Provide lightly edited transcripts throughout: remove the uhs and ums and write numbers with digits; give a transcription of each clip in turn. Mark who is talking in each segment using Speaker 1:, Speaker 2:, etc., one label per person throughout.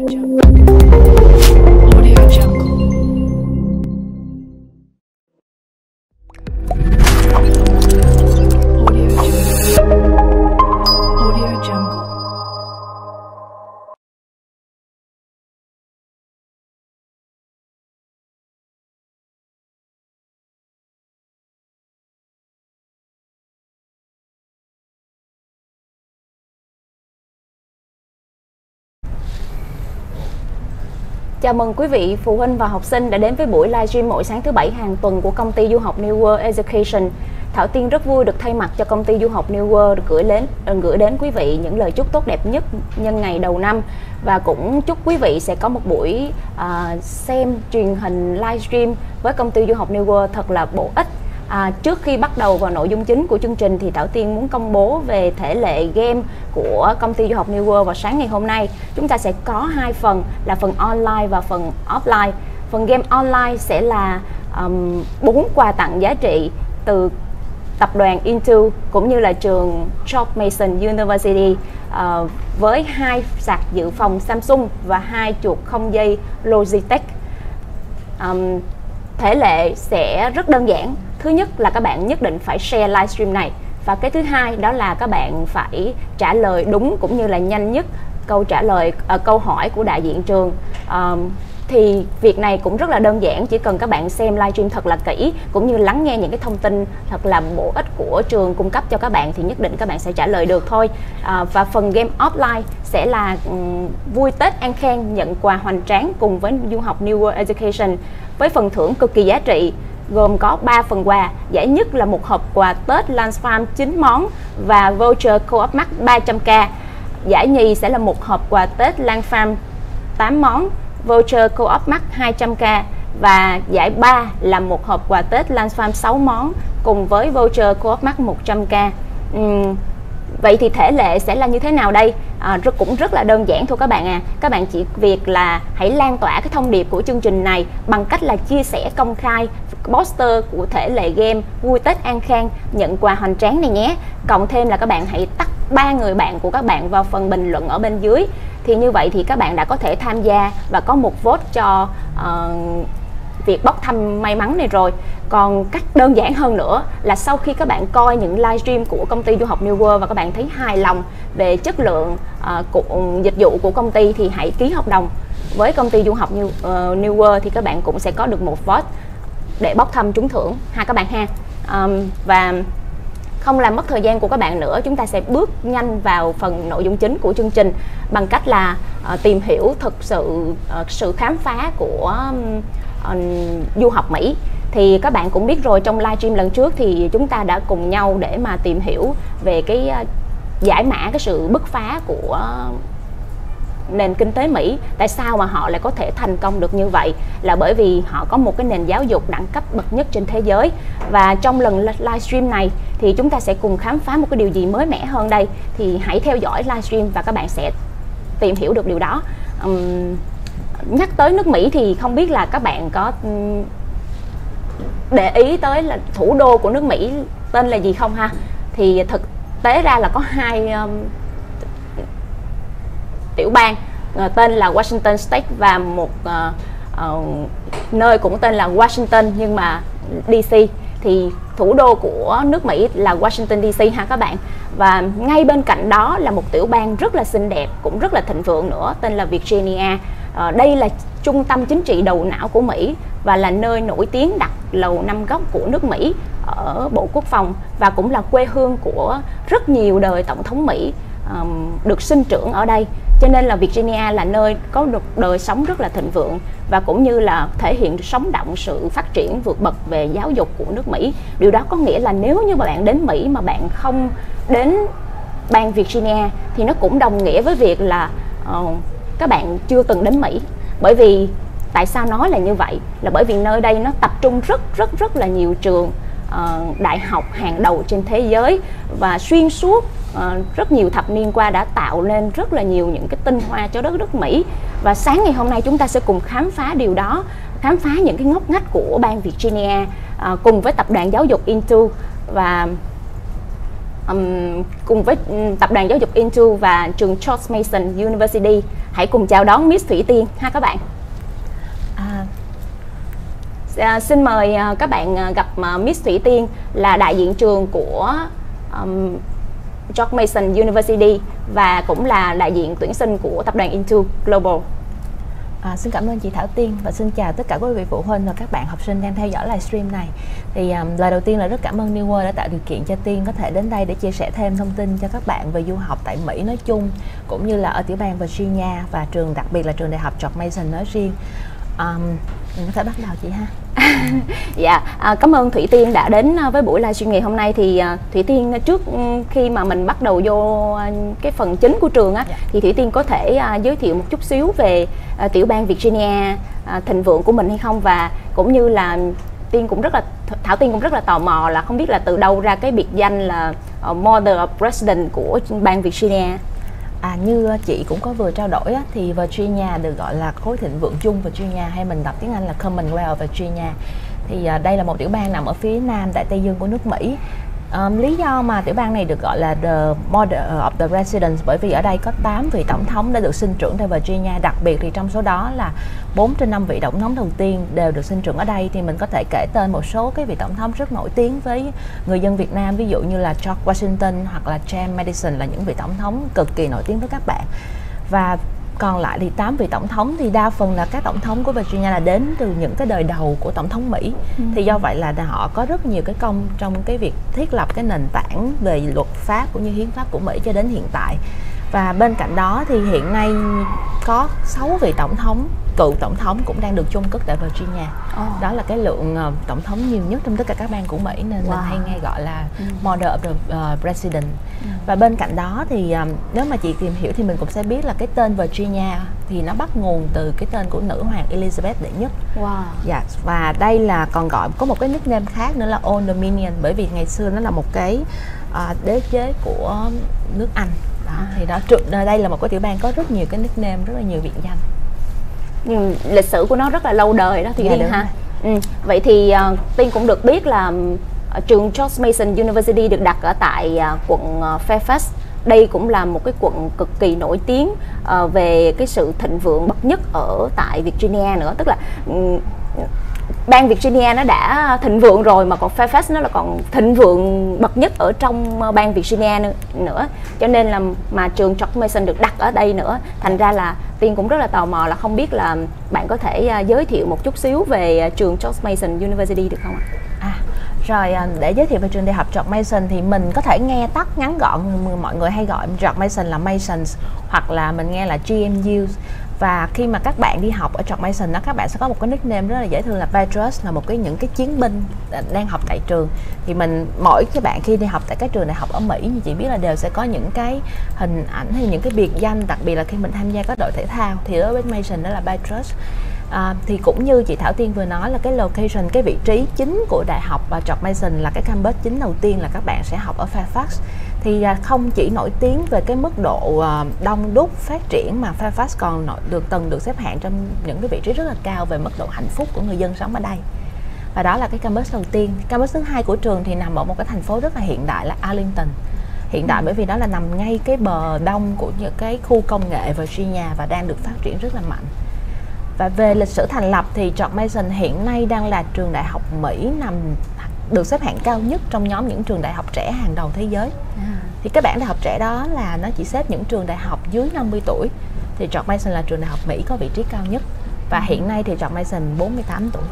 Speaker 1: Chào mừng quý vị phụ huynh và học sinh đã đến với buổi livestream mỗi sáng thứ Bảy hàng tuần của công ty du học New World Education. Thảo Tiên rất vui được thay mặt cho công ty du học New World gửi đến quý vị những lời chúc tốt đẹp nhất nhân ngày đầu năm, và cũng chúc quý vị sẽ có một buổi xem truyền hình livestream với công ty du học New World thật là bổ ích. Trước khi bắt đầu vào nội dung chính của chương trình thì Thảo Tiên muốn công bố về thể lệ game của công ty du học New World vào sáng ngày hôm nay. Chúng ta sẽ có hai phần là phần online và phần offline. Phần game online sẽ là 4 quà tặng giá trị từ tập đoàn Intel cũng như là trường George Mason University với 2 sạc dự phòng Samsung và 2 chuột không dây Logitech. Thể lệ sẽ rất đơn giản. Thứ nhất là các bạn nhất định phải share livestream này, và cái thứ hai đó là các bạn phải trả lời đúng cũng như là nhanh nhất câu hỏi của đại diện trường. Thì việc này cũng rất là đơn giản, chỉ cần các bạn xem livestream thật là kỹ cũng như lắng nghe những cái thông tin thật là bổ ích của trường cung cấp cho các bạn thì nhất định các bạn sẽ trả lời được thôi. Và phần game offline sẽ là vui Tết an khang, nhận quà hoành tráng cùng với du học New World Education với phần thưởng cực kỳ giá trị, gồm có 3 phần quà. Giải nhất là một hộp quà Tết Lance Farm 9 món và voucher Co-op Max 300k. Giải nhì sẽ là một hộp quà Tết Lance Farm 8 món, voucher Co-op Max 200k. Và giải 3 là một hộp quà Tết Lance Farm 6 món cùng với voucher Co-op Max 100k. Vậy thì thể lệ sẽ là như thế nào đây? Cũng rất là đơn giản thôi các bạn à. Các bạn chỉ việc là hãy lan tỏa cái thông điệp của chương trình này bằng cách là chia sẻ công khai poster của thể lệ game vui Tết an khang, nhận quà hoành tráng này nhé. Cộng thêm là các bạn hãy tag 3 người bạn của các bạn vào phần bình luận ở bên dưới. Thì như vậy thì các bạn đã có thể tham gia và có một vote cho việc bốc thăm may mắn này rồi. Còn cách đơn giản hơn nữa là sau khi các bạn coi những livestream của công ty du học New World và các bạn thấy hài lòng về chất lượng dịch vụ của công ty thì hãy ký hợp đồng với công ty du học New World, thì các bạn cũng sẽ có được một vote để bốc thăm trúng thưởng các bạn ha. Và không làm mất thời gian của các bạn nữa, chúng ta sẽ bước nhanh vào phần nội dung chính của chương trình bằng cách là tìm hiểu thực sự sự khám phá của du học Mỹ. Thì các bạn cũng biết rồi, trong livestream lần trước thì chúng ta đã cùng nhau để mà tìm hiểu về cái giải mã cái sự bứt phá của nền kinh tế Mỹ. Tại sao mà họ lại có thể thành công được như vậy? Là bởi vì họ có một cái nền giáo dục đẳng cấp bậc nhất trên thế giới. Và trong lần livestream này thì chúng ta sẽ cùng khám phá một cái điều gì mới mẻ hơn đây. Thì hãy theo dõi livestream và các bạn sẽ tìm hiểu được điều đó. Nhắc tới nước Mỹ thì không biết là các bạn có để ý tới là thủ đô của nước Mỹ tên là gì không ha? Thì thực tế ra là có 2 tiểu bang tên là Washington State và một nơi cũng tên là Washington nhưng mà DC. Thì thủ đô của nước Mỹ là Washington DC ha các bạn. Và ngay bên cạnh đó là một tiểu bang rất là xinh đẹp, cũng rất là thịnh vượng nữa, tên là Virginia. Đây là trung tâm chính trị đầu não của Mỹ và là nơi nổi tiếng đặt lầu 5 góc của nước Mỹ ở Bộ Quốc phòng, và cũng là quê hương của rất nhiều đời tổng thống Mỹ được sinh trưởng ở đây. Cho nên là Virginia là nơi có một đời sống rất là thịnh vượng và cũng như là thể hiện sống động sự phát triển vượt bậc về giáo dục của nước Mỹ. Điều đó có nghĩa là nếu như mà bạn đến Mỹ mà bạn không đến bang Virginia thì nó cũng đồng nghĩa với việc là các bạn chưa từng đến Mỹ. Bởi vì tại sao nói là như vậy? Là bởi vì nơi đây nó tập trung rất là nhiều trường đại học hàng đầu trên thế giới, và xuyên suốt rất nhiều thập niên qua đã tạo nên rất là nhiều những cái tinh hoa cho đất nước Mỹ. Và sáng ngày hôm nay chúng ta sẽ cùng khám phá điều đó, khám phá những cái ngóc ngách của bang Virginia cùng với tập đoàn giáo dục Intel. Và cùng với tập đoàn giáo dục Into và trường George Mason University. Hãy cùng chào đón Miss Thủy Tiên ha các bạn. Xin mời các bạn gặp Miss Thủy Tiên, là đại diện trường của George Mason University và cũng là đại diện tuyển sinh của tập đoàn Into Global.
Speaker 2: Xin cảm ơn chị Thảo Tiên và xin chào tất cả quý vị phụ huynh và các bạn học sinh đang theo dõi livestream này. Thì lời đầu tiên là rất cảm ơn New World đã tạo điều kiện cho Tiên có thể đến đây để chia sẻ thêm thông tin cho các bạn về du học tại Mỹ nói chung, cũng như là ở tiểu bang Virginia và trường đặc biệt là trường đại học George Mason nói riêng. Mình có thể bắt đầu chị ha.
Speaker 1: Dạ, cảm ơn Thủy Tiên đã đến với buổi livestream ngày hôm nay. Thì Thủy Tiên, trước khi mà mình bắt đầu vô cái phần chính của trường á, thì Thủy Tiên có thể giới thiệu một chút xíu về tiểu bang Virginia thịnh vượng của mình hay không, và cũng như là Thảo Tiên cũng rất là tò mò là không biết là từ đâu ra cái biệt danh là Mother of President của bang Virginia.
Speaker 2: Như chị cũng có vừa trao đổi á, thì Virginia được gọi là khối thịnh vượng chung Virginia, hay mình đọc tiếng Anh là Commonwealth Virginia. Thì đây là một tiểu bang nằm ở phía nam đại Tây Dương của nước Mỹ. Lý do mà tiểu bang này được gọi là the Mother of the President bởi vì ở đây có 8 vị tổng thống đã được sinh trưởng tại Virginia. Đặc biệt thì trong số đó là 4 trên 5 vị tổng thống đầu tiên đều được sinh trưởng ở đây. Thì mình có thể kể tên một số cái vị tổng thống rất nổi tiếng với người dân Việt Nam, ví dụ như là George Washington hoặc là James Madison, là những vị tổng thống cực kỳ nổi tiếng với các bạn. Và còn lại thì 8 vị tổng thống thì đa phần là các tổng thống của Virginia là đến từ những cái đời đầu của tổng thống Mỹ. Thì do vậy là họ có rất nhiều cái công trong cái việc thiết lập cái nền tảng về luật pháp cũng như hiến pháp của Mỹ cho đến hiện tại. Và bên cạnh đó thì hiện nay có 6 vị tổng thống, cựu tổng thống cũng đang được chôn cất tại Virginia. Đó là cái lượng tổng thống nhiều nhất trong tất cả các bang của Mỹ, nên mình hay nghe gọi là Mother of the President. Và bên cạnh đó thì nếu mà chị tìm hiểu thì mình cũng sẽ biết là cái tên Virginia thì nó bắt nguồn từ cái tên của nữ hoàng Elizabeth đệ nhất. Dạ, và đây là còn gọi có một cái nickname khác nữa là Old Dominion, bởi vì ngày xưa nó là một cái đế chế của nước Anh. Thì đó, đây là một cái tiểu bang có rất nhiều cái nickname, rất là nhiều biệt danh.
Speaker 1: Lịch sử của nó rất là lâu đời đó Thủy Tiên ha. Vậy thì Tiên cũng được biết là trường George Mason University được đặt ở tại quận Fairfax. Đây cũng là một cái quận cực kỳ nổi tiếng về cái sự thịnh vượng bậc nhất ở tại Virginia nữa. Tức là bang Virginia nó đã thịnh vượng rồi mà còn Fairfax nó là còn thịnh vượng bậc nhất ở trong bang Virginia nữa. Cho nên là mà trường George Mason được đặt ở đây nữa. Thành ra là Tiên cũng rất là tò mò là không biết là bạn có thể giới thiệu một chút xíu về trường George Mason University được không ạ?
Speaker 2: Rồi, để giới thiệu về trường đại học George Mason thì mình có thể nghe tắt ngắn gọn, mọi người hay gọi George Mason là Masons hoặc là mình nghe là GMU. Và khi mà các bạn đi học ở George Mason đó, các bạn sẽ có một cái nickname rất là dễ thương là Patriots, là một những cái chiến binh đang học tại trường. Thì mỗi cái bạn khi đi học tại các trường đại học ở Mỹ như chị biết là đều sẽ có những cái hình ảnh hay những cái biệt danh, đặc biệt là khi mình tham gia các đội thể thao thì đối với Mason đó là Patriots. Thì cũng như chị Thảo Tiên vừa nói là cái location, cái vị trí chính của đại học và George Mason là cái campus chính đầu tiên là các bạn sẽ học ở Fairfax. Thì không chỉ nổi tiếng về cái mức độ đông đúc phát triển mà Fairfax còn từng được xếp hạng trong những cái vị trí rất là cao về mức độ hạnh phúc của người dân sống ở đây. Và đó là cái campus đầu tiên. Campus thứ hai của trường thì nằm ở một cái thành phố rất là hiện đại là Arlington. Hiện đại bởi vì đó là nằm ngay cái bờ đông của những cái khu công nghệ Virginia và đang được phát triển rất là mạnh. Và về lịch sử thành lập thì George Mason hiện nay đang là trường đại học Mỹ được xếp hạng cao nhất trong nhóm những trường đại học trẻ hàng đầu thế giới. Thì cái bảng đại học trẻ đó là nó chỉ xếp những trường đại học dưới 50 tuổi. Thì George Mason là trường đại học Mỹ có vị trí cao nhất. Và hiện nay thì George Mason 48 tuổi.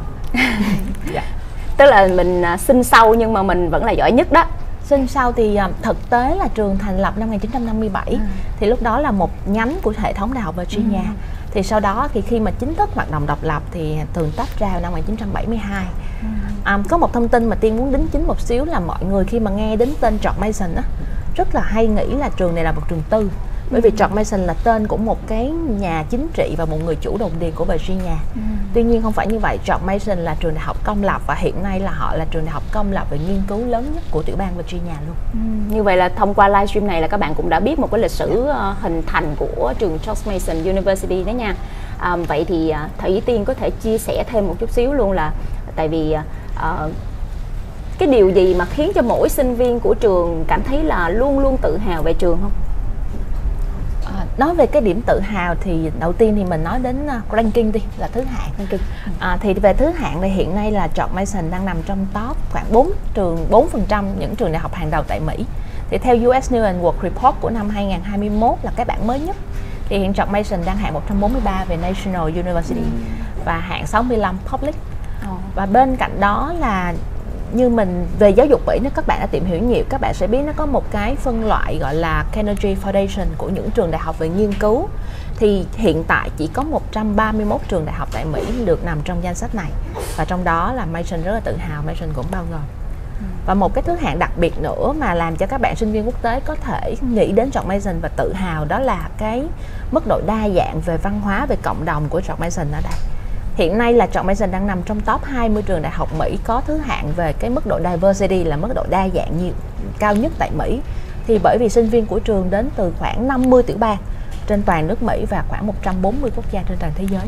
Speaker 1: Tức là mình sinh sau nhưng mà mình vẫn là giỏi nhất đó.
Speaker 2: Sinh sau thì thực tế là trường thành lập năm 1957. Thì lúc đó là một nhánh của hệ thống đại học Virginia. Thì sau đó thì khi mà chính thức hoạt động độc lập thì thường tách ra vào năm 1972. Có một thông tin mà Tiên muốn đính chính một xíu là mọi người khi mà nghe đến tên George Mason á, rất là hay nghĩ là trường này là một trường tư. Bởi vì George Mason là tên của một cái nhà chính trị và một người chủ đồng điền của Virginia. Tuy nhiên không phải như vậy, George Mason là trường đại học công lập và hiện nay là họ là trường đại học công lập về nghiên cứu lớn nhất của tiểu bang Virginia luôn.
Speaker 1: Như vậy là thông qua livestream này là các bạn cũng đã biết một cái lịch sử hình thành của trường George Mason University đó nha. Vậy thì Thủy Tiên có thể chia sẻ thêm một chút xíu luôn là tại vì cái điều gì mà khiến cho mỗi sinh viên của trường cảm thấy là luôn luôn tự hào về trường không?
Speaker 2: Nói về cái điểm tự hào thì đầu tiên thì mình nói đến ranking đi, là thứ hạng. Thì về thứ hạng thì hiện nay là George Mason đang nằm trong top khoảng 4% những trường đại học hàng đầu tại Mỹ. Thì theo US News and World Report của năm 2021 là cái bảng mới nhất, thì hiện George Mason đang hạng 143 về National University và hạng 65 Public. Và bên cạnh đó là như mình về giáo dục Mỹ, nếu các bạn đã tìm hiểu nhiều, các bạn sẽ biết nó có một cái phân loại gọi là Carnegie Foundation của những trường đại học về nghiên cứu. Thì hiện tại chỉ có 131 trường đại học tại Mỹ được nằm trong danh sách này, và trong đó là Mason rất là tự hào, Mason cũng bao gồm. Và một cái thứ hạng đặc biệt nữa mà làm cho các bạn sinh viên quốc tế có thể nghĩ đến George Mason và tự hào, đó là cái mức độ đa dạng về văn hóa, về cộng đồng của George Mason ở đây. Hiện nay là George Mason đang nằm trong top 20 trường đại học Mỹ có thứ hạng về cái mức độ diversity, là mức độ đa dạng cao nhất tại Mỹ. Thì bởi vì sinh viên của trường đến từ khoảng 50 tiểu bang trên toàn nước Mỹ và khoảng 140 quốc gia trên toàn thế giới.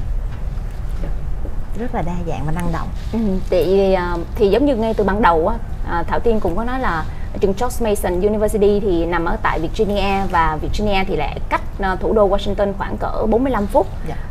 Speaker 2: Rất là đa dạng và năng động.
Speaker 1: Thì giống như ngay từ ban đầu á, Thảo Tiên cũng có nói là trường George Mason University thì nằm ở tại Virginia, và Virginia thì lại cách thủ đô Washington khoảng cỡ 45 phút.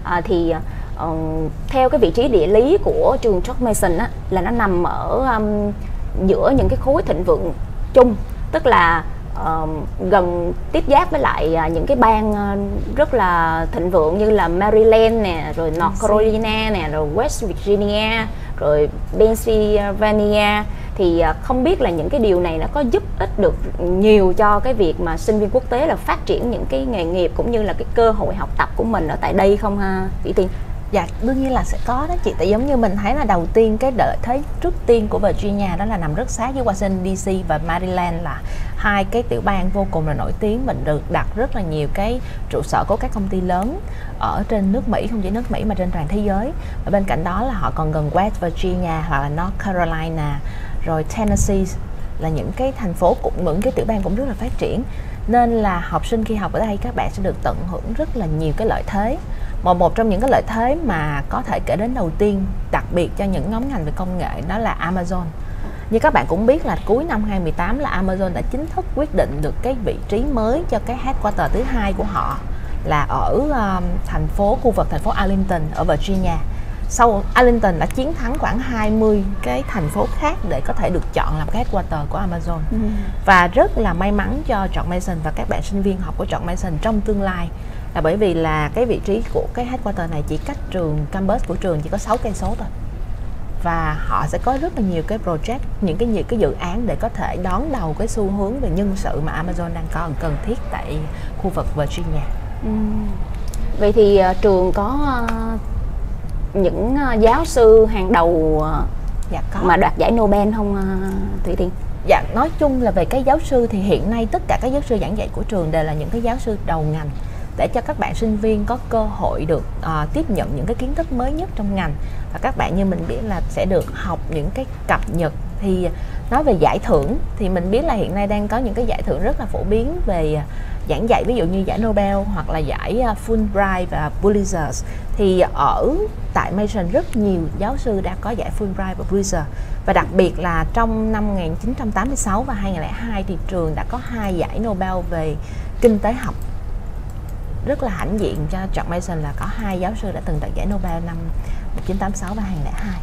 Speaker 1: Theo cái vị trí địa lý của trường George Mason á, là nó nằm ở giữa những cái khối thịnh vượng chung, tức là gần tiếp giáp với lại những cái bang rất là thịnh vượng như là Maryland nè, rồi North Carolina nè, rồi West Virginia, rồi Pennsylvania. Thì không biết là những cái điều này nó có giúp ích được nhiều cho cái việc mà sinh viên quốc tế là phát triển những cái nghề nghiệp cũng như là cái cơ hội học tập của mình ở tại đây không ha Thủy Tiên?
Speaker 2: Dạ, đương nhiên là sẽ có đó chị. Tại giống như mình thấy là đầu tiên cái lợi thế trước tiên của Virginia đó là nằm rất sát với Washington DC, và Maryland là hai cái tiểu bang vô cùng là nổi tiếng. Mình được đặt rất là nhiều cái trụ sở của các công ty lớn ở trên nước Mỹ, không chỉ nước Mỹ mà trên toàn thế giới. Và bên cạnh đó là họ còn gần West Virginia hoặc là North Carolina, rồi Tennessee, là những cái thành phố cũng, những cái tiểu bang cũng rất là phát triển. Nên là học sinh khi học ở đây các bạn sẽ được tận hưởng rất là nhiều cái lợi thế. Một trong những cái lợi thế mà có thể kể đến đầu tiên, đặc biệt cho những nhóm ngành về công nghệ, đó là Amazon. Như các bạn cũng biết là cuối năm 2018 là Amazon đã chính thức quyết định được cái vị trí mới cho cái headquarter thứ hai của họ là ở khu vực thành phố Arlington ở Virginia. Sau Arlington đã chiến thắng khoảng 20 cái thành phố khác để có thể được chọn làm cái headquarter của Amazon. Và rất là may mắn cho George Mason và các bạn sinh viên học của George Mason trong tương lai, là bởi vì là cái vị trí của cái headquarter này chỉ cách campus của trường chỉ có 6 cây số thôi. Và họ sẽ có rất là nhiều cái project, nhiều cái dự án để có thể đón đầu cái xu hướng về nhân sự mà Amazon đang còn cần thiết tại khu vực Virginia.
Speaker 1: Vậy thì trường có những giáo sư hàng đầu mà đoạt giải Nobel không Thủy Tiên?
Speaker 2: Dạ, nói chung là về cái giáo sư thì hiện nay tất cả các giáo sư giảng dạy của trường đều là những cái giáo sư đầu ngành, để cho các bạn sinh viên có cơ hội được tiếp nhận những cái kiến thức mới nhất trong ngành. Và các bạn như mình biết là sẽ được học những cái cập nhật. Thì nói về giải thưởng thì mình biết là hiện nay đang có những cái giải thưởng rất là phổ biến về giảng dạy, ví dụ như giải Nobel hoặc là giải Fulbright và Pulitzer. Thì ở tại Mason rất nhiều giáo sư đã có giải Fulbright và Pulitzer. Và đặc biệt là trong năm 1986 và 2002 thì trường đã có 2 giải Nobel về kinh tế học. Rất là hãnh diện cho George Mason là có 2 giáo sư đã từng đoạt giải Nobel năm 1986 và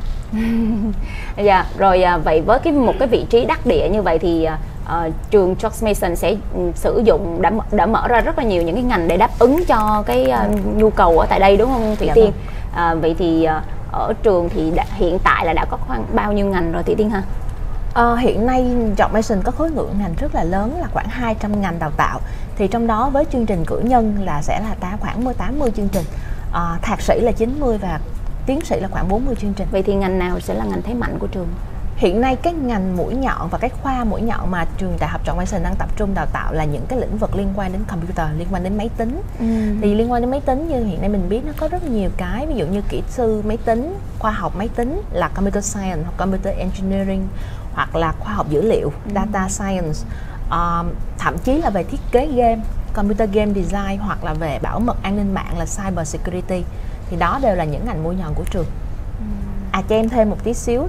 Speaker 2: 2002.
Speaker 1: Dạ, rồi vậy với một cái vị trí đắc địa như vậy thì trường George Mason sẽ sử dụng đã mở ra rất là nhiều những cái ngành để đáp ứng cho cái nhu cầu ở tại đây, đúng không Thủy Tiên? Vậy thì ở trường thì hiện tại là đã có khoảng bao nhiêu ngành rồi Thủy Tiên ha?
Speaker 2: Hiện nay George Mason có khối lượng ngành rất là lớn, là khoảng 200 ngành đào tạo. Thì trong đó với chương trình cử nhân là sẽ là khoảng 80 chương trình, thạc sĩ là 90 và tiến sĩ là khoảng 40 chương trình.
Speaker 1: Vậy thì ngành nào sẽ là ngành thế mạnh của trường?
Speaker 2: Hiện nay cái ngành mũi nhọn và cái khoa mũi nhọn mà trường đại học George Mason đang tập trung đào tạo là những cái lĩnh vực liên quan đến computer, liên quan đến máy tính. Thì liên quan đến máy tính như hiện nay mình biết nó có rất nhiều cái, ví dụ như kỹ sư máy tính, khoa học máy tính là computer science hoặc computer engineering, hoặc là khoa học dữ liệu data science, thậm chí là về thiết kế game, computer game design, hoặc là về bảo mật an ninh mạng là cyber security. Thì đó đều là những ngành mũi nhọn của trường. Cho em thêm một tí xíu nữa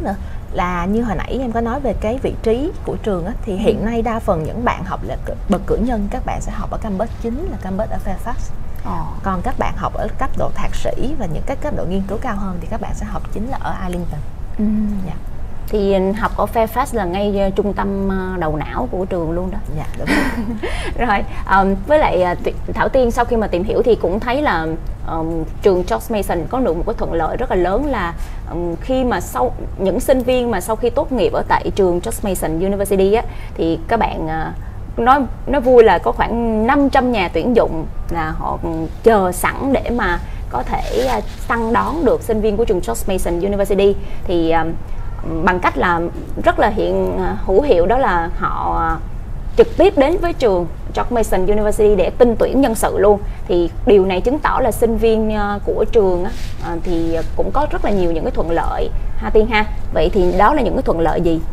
Speaker 2: là như hồi nãy em có nói về cái vị trí của trường á, thì hiện nay đa phần những bạn học là bậc cử nhân, các bạn sẽ học ở campus chính là campus ở Fairfax. Còn các bạn học ở cấp độ thạc sĩ và những cái cấp độ nghiên cứu cao hơn thì các bạn sẽ học chính là ở Arlington.
Speaker 1: Dạ. Thì học ở Fairfax là ngay trung tâm đầu não của trường luôn đó.
Speaker 2: Dạ, đúng rồi.
Speaker 1: Rồi, với lại Thảo Tiên sau khi mà tìm hiểu thì cũng thấy là trường George Mason có được một cái thuận lợi rất là lớn là khi mà những sinh viên mà sau khi tốt nghiệp ở tại trường George Mason University á, thì các bạn nói vui là có khoảng 500 nhà tuyển dụng là họ chờ sẵn để mà có thể săn đón được sinh viên của trường George Mason University. Thì bằng cách là rất là hữu hiệu, đó là họ trực tiếp đến với trường George Mason University để tin tuyển nhân sự luôn. Thì điều này chứng tỏ là sinh viên của trường thì cũng có rất là nhiều những cái thuận lợi ha Tiên ha. Vậy thì đó là những cái thuận lợi gì?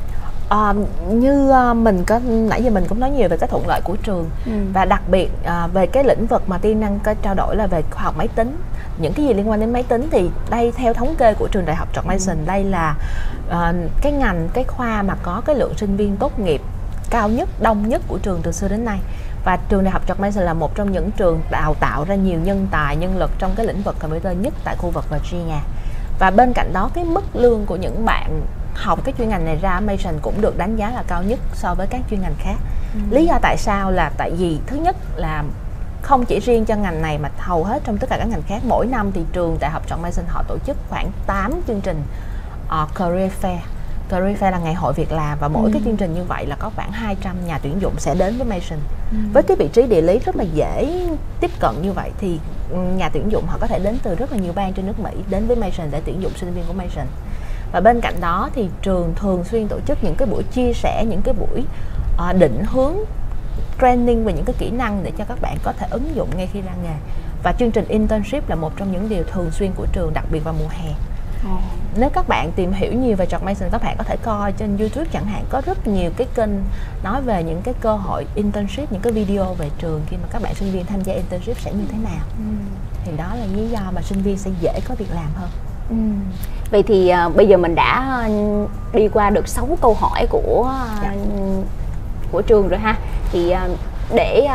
Speaker 2: Như mình có nãy giờ mình cũng nói nhiều về cái thuận lợi của trường, và đặc biệt về cái lĩnh vực mà Tiên đang có trao đổi là về khoa học máy tính, những cái gì liên quan đến máy tính thì đây theo thống kê của trường đại học George Mason, đây là cái ngành, cái khoa mà có cái lượng sinh viên tốt nghiệp cao nhất, đông nhất của trường từ xưa đến nay. Và trường đại học George Mason là một trong những trường đào tạo ra nhiều nhân tài, nhân lực trong cái lĩnh vực computer nhất tại khu vực Virginia. Và bên cạnh đó cái mức lương của những bạn học cái chuyên ngành này ra Mason cũng được đánh giá là cao nhất so với các chuyên ngành khác. Lý do tại sao là tại vì thứ nhất là không chỉ riêng cho ngành này mà hầu hết trong tất cả các ngành khác, mỗi năm thì trường đại học George Mason họ tổ chức khoảng 8 chương trình career fair. Career fair là ngày hội việc làm, và mỗi cái chương trình như vậy là có khoảng 200 nhà tuyển dụng sẽ đến với Mason. Với cái vị trí địa lý rất là dễ tiếp cận như vậy thì nhà tuyển dụng họ có thể đến từ rất là nhiều bang trên nước Mỹ đến với Mason để tuyển dụng sinh viên của Mason. Và bên cạnh đó thì trường thường xuyên tổ chức những cái buổi chia sẻ, những cái buổi định hướng training về những cái kỹ năng để cho các bạn có thể ứng dụng ngay khi ra nghề. Và chương trình internship là một trong những điều thường xuyên của trường, đặc biệt vào mùa hè. Nếu các bạn tìm hiểu nhiều về George Mason, các bạn có thể coi trên YouTube chẳng hạn, có rất nhiều cái kênh nói về những cái cơ hội internship, những cái video về trường khi mà các bạn sinh viên tham gia internship sẽ như thế nào. Thì đó là lý do mà sinh viên sẽ dễ có việc làm hơn.
Speaker 1: Vậy thì bây giờ mình đã đi qua được 6 câu hỏi của trường rồi ha. Thì để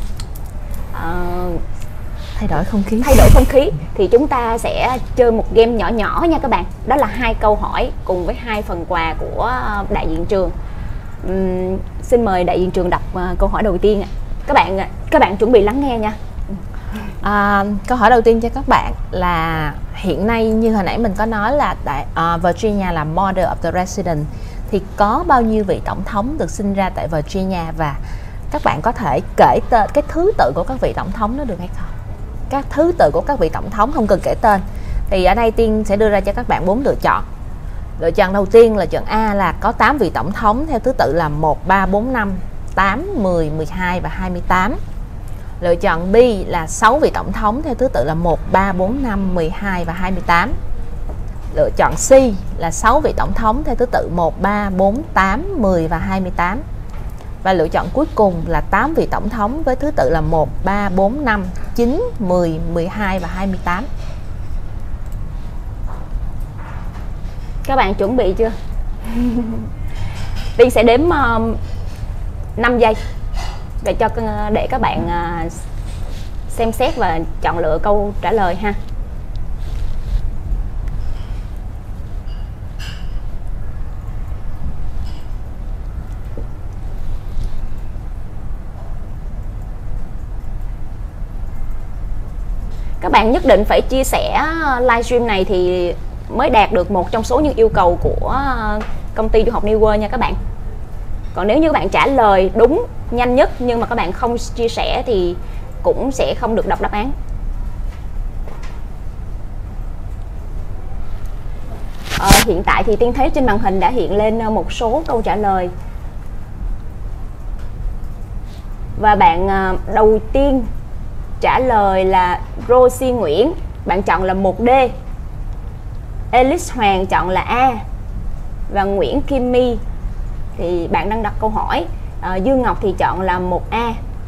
Speaker 2: thay đổi không khí
Speaker 1: thì chúng ta sẽ chơi một game nhỏ nhỏ nha các bạn. Đó là 2 câu hỏi cùng với 2 phần quà của đại diện trường. Xin mời đại diện trường đọc câu hỏi đầu tiên ạ. Các bạn chuẩn bị lắng nghe nha.
Speaker 2: Câu hỏi đầu tiên cho các bạn là hiện nay như hồi nãy mình có nói là tại Virginia là Model of the Resident, thì có bao nhiêu vị tổng thống được sinh ra tại Virginia, và các bạn có thể kể tên cái thứ tự của các vị tổng thống nó được hay không? Các thứ tự của các vị tổng thống không cần kể tên. Thì ở đây Tiên sẽ đưa ra cho các bạn 4 lựa chọn. Lựa chọn đầu tiên là chọn A là có 8 vị tổng thống theo thứ tự là 1, 3, 4, 5, 8, 10, 12 và 28. Lựa chọn B là 6 vị tổng thống theo thứ tự là 1, 3, 4, 5, 12 và 28. Lựa chọn C là 6 vị tổng thống theo thứ tự 1, 3, 4, 8, 10 và 28. Và lựa chọn cuối cùng là 8 vị tổng thống với thứ tự là 1, 3, 4, 5, 9, 10, 12 và 28.
Speaker 1: Các bạn chuẩn bị chưa? Tiên sẽ đếm 5 giây để các bạn xem xét và chọn lựa câu trả lời ha. Các bạn nhất định phải chia sẻ livestream này thì mới đạt được một trong số những yêu cầu của công ty du học New World nha các bạn. Còn nếu như các bạn trả lời đúng nhanh nhất nhưng mà các bạn không chia sẻ thì cũng sẽ không được đọc đáp án. Hiện tại thì Tiên thấy trên màn hình đã hiện lên một số câu trả lời. Và bạn đầu tiên trả lời là Rosie Nguyễn, bạn chọn là 1D. Ellis Hoàng chọn là A. Và Nguyễn Kim My thì bạn đang đặt câu hỏi. Dương Ngọc thì chọn là 1A.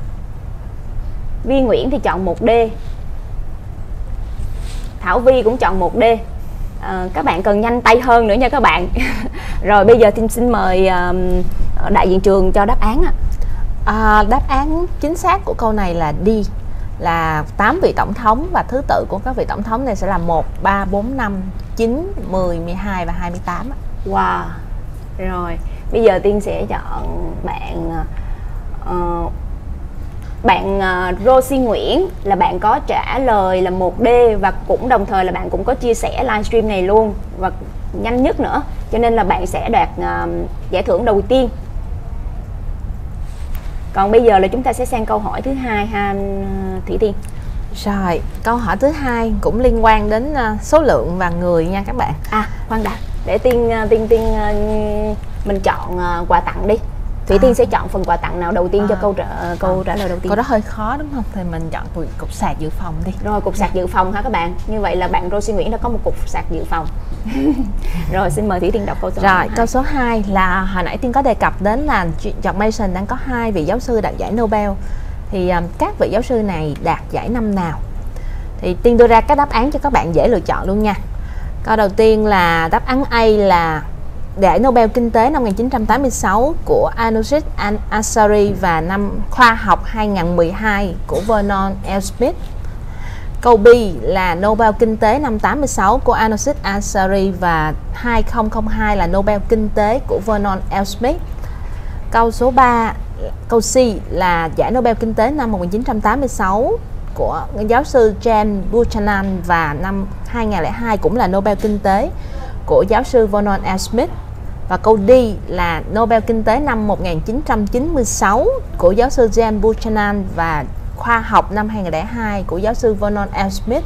Speaker 1: Vi Nguyễn thì chọn 1D. Thảo Vi cũng chọn 1D. các bạn cần nhanh tay hơn nữa nha các bạn. Rồi bây giờ xin mời đại diện trường cho đáp án ạ.
Speaker 2: Đáp án chính xác của câu này là D, là 8 vị tổng thống, và thứ tự của các vị tổng thống này sẽ là 1, 3, 4, 5, 9, 10, 12 và 28.
Speaker 1: Wow. Rồi, bây giờ Tiên sẽ chọn bạn Rosie Nguyễn, là bạn có trả lời là 1D, và cũng đồng thời là bạn cũng có chia sẻ livestream này luôn và nhanh nhất nữa, cho nên là bạn sẽ đạt giải thưởng đầu tiên. Còn bây giờ là chúng ta sẽ sang câu hỏi thứ hai ha Thủy Tiên.
Speaker 2: Rồi, câu hỏi thứ hai cũng liên quan đến số lượng và người nha các bạn.
Speaker 1: Khoan đã, để Tiên mình chọn quà tặng đi. Thủy Tiên sẽ chọn phần quà tặng nào đầu tiên cho câu trả lời đầu tiên?
Speaker 2: Câu đó hơi khó đúng không? Thì mình chọn cục sạc dự phòng đi.
Speaker 1: Rồi, cục sạc dự phòng hả các bạn? Như vậy là bạn Rosie Nguyễn đã có một cục sạc dự phòng. Rồi, xin mời Thủy Tiên đọc câu số 2.
Speaker 2: Câu số 2 là hồi nãy Tiên có đề cập đến là George Mason đang có 2 vị giáo sư đạt giải Nobel. Thì các vị giáo sư này đạt giải năm nào? Thì Tiên đưa ra các đáp án cho các bạn dễ lựa chọn luôn nha. Câu đầu tiên là đáp án A là giải Nobel Kinh tế năm 1986 của Anousheh Ansari và năm khoa học 2012 của Vernon L. Smith. Câu B là Nobel Kinh tế năm 86 của Anousheh Ansari và 2002 là Nobel Kinh tế của Vernon L. Smith. Câu số 3, câu C là giải Nobel Kinh tế năm 1986 của giáo sư James Buchanan và năm 2002 cũng là Nobel Kinh tế của giáo sư Vernon L. Smith. Và câu D là Nobel Kinh tế năm 1996 của giáo sư James Buchanan và khoa học năm 2002 của giáo sư Vernon L. Smith.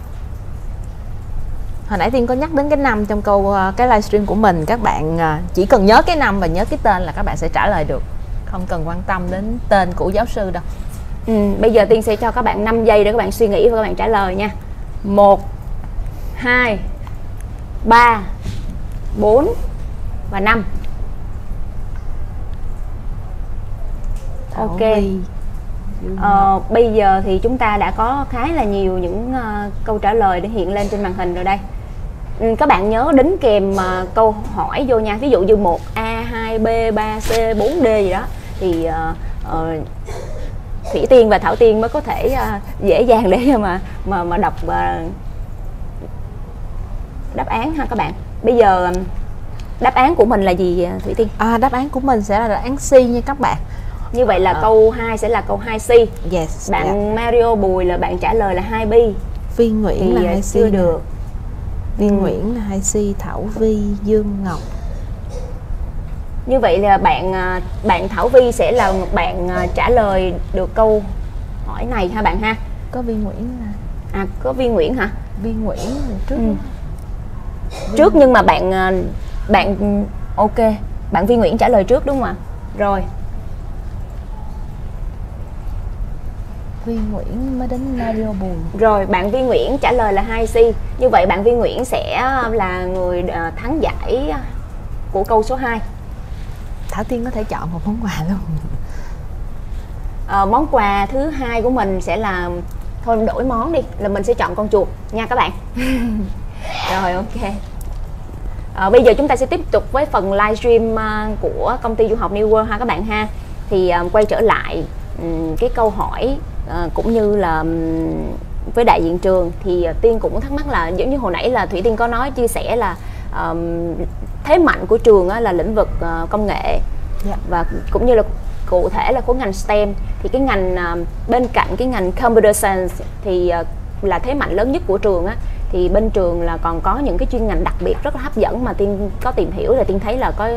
Speaker 2: Hồi nãy Tiên có nhắc đến cái năm trong cái livestream của mình. Các bạn chỉ cần nhớ cái năm và nhớ cái tên là các bạn sẽ trả lời được, không cần quan tâm đến tên của giáo sư đâu.
Speaker 1: Bây giờ Tiên sẽ cho các bạn 5 giây để các bạn suy nghĩ và các bạn trả lời nha. 1, 2, 3, 4 và 5. Ok. Bây giờ thì chúng ta đã có khá là nhiều những câu trả lời để hiện lên trên màn hình rồi đây. Các bạn nhớ đính kèm câu hỏi vô nha. Ví dụ như 1A, 2B, 3C, 4D gì đó thì Thủy Tiên và Thảo Tiên mới có thể dễ dàng để mà đọc đáp án ha các bạn. Bây giờ đáp án của mình là gì Thủy Tiên?
Speaker 2: Đáp án của mình sẽ là đáp án C nha các bạn.
Speaker 1: Như vậy là câu 2 sẽ là câu 2C.
Speaker 2: Yes.
Speaker 1: Bạn Mario Bùi là bạn trả lời là 2B.
Speaker 2: Vi Nguyễn thì là 2C.
Speaker 1: Chưa được.
Speaker 2: Vi Nguyễn là 2C, Thảo Vi, Dương Ngọc.
Speaker 1: Như vậy là bạn Thảo Vi sẽ là một bạn trả lời được câu hỏi này ha bạn ha.
Speaker 2: Có Vi Nguyễn là
Speaker 1: có Vi Nguyễn hả?
Speaker 2: Vi Nguyễn là trước.
Speaker 1: Trước nhưng mà bạn ok, bạn Vi Nguyễn trả lời trước đúng không ạ? Rồi.
Speaker 2: Vi Nguyễn mới đến Mario Bùi.
Speaker 1: Rồi, bạn Vi Nguyễn trả lời là 2C. Như vậy bạn Vi Nguyễn sẽ là người thắng giải của câu số 2.
Speaker 2: Thảo Tiên có thể chọn một món quà luôn.
Speaker 1: Món quà thứ hai của mình sẽ là, thôi đổi món đi, là mình sẽ chọn con chuột nha các bạn. Rồi ok. Bây giờ chúng ta sẽ tiếp tục với phần livestream của công ty du học New World ha các bạn ha. Thì quay trở lại cái câu hỏi cũng như là với đại diện trường thì Tiên cũng thắc mắc là giống như hồi nãy là Thủy Tiên có nói chia sẻ là thế mạnh của trường là lĩnh vực công nghệ, và cũng như là cụ thể là khối ngành STEM, thì cái ngành bên cạnh cái ngành Computer Science thì là thế mạnh lớn nhất của trường á, thì bên trường là còn có những cái chuyên ngành đặc biệt rất là hấp dẫn mà Tiên có tìm hiểu, là Tiên thấy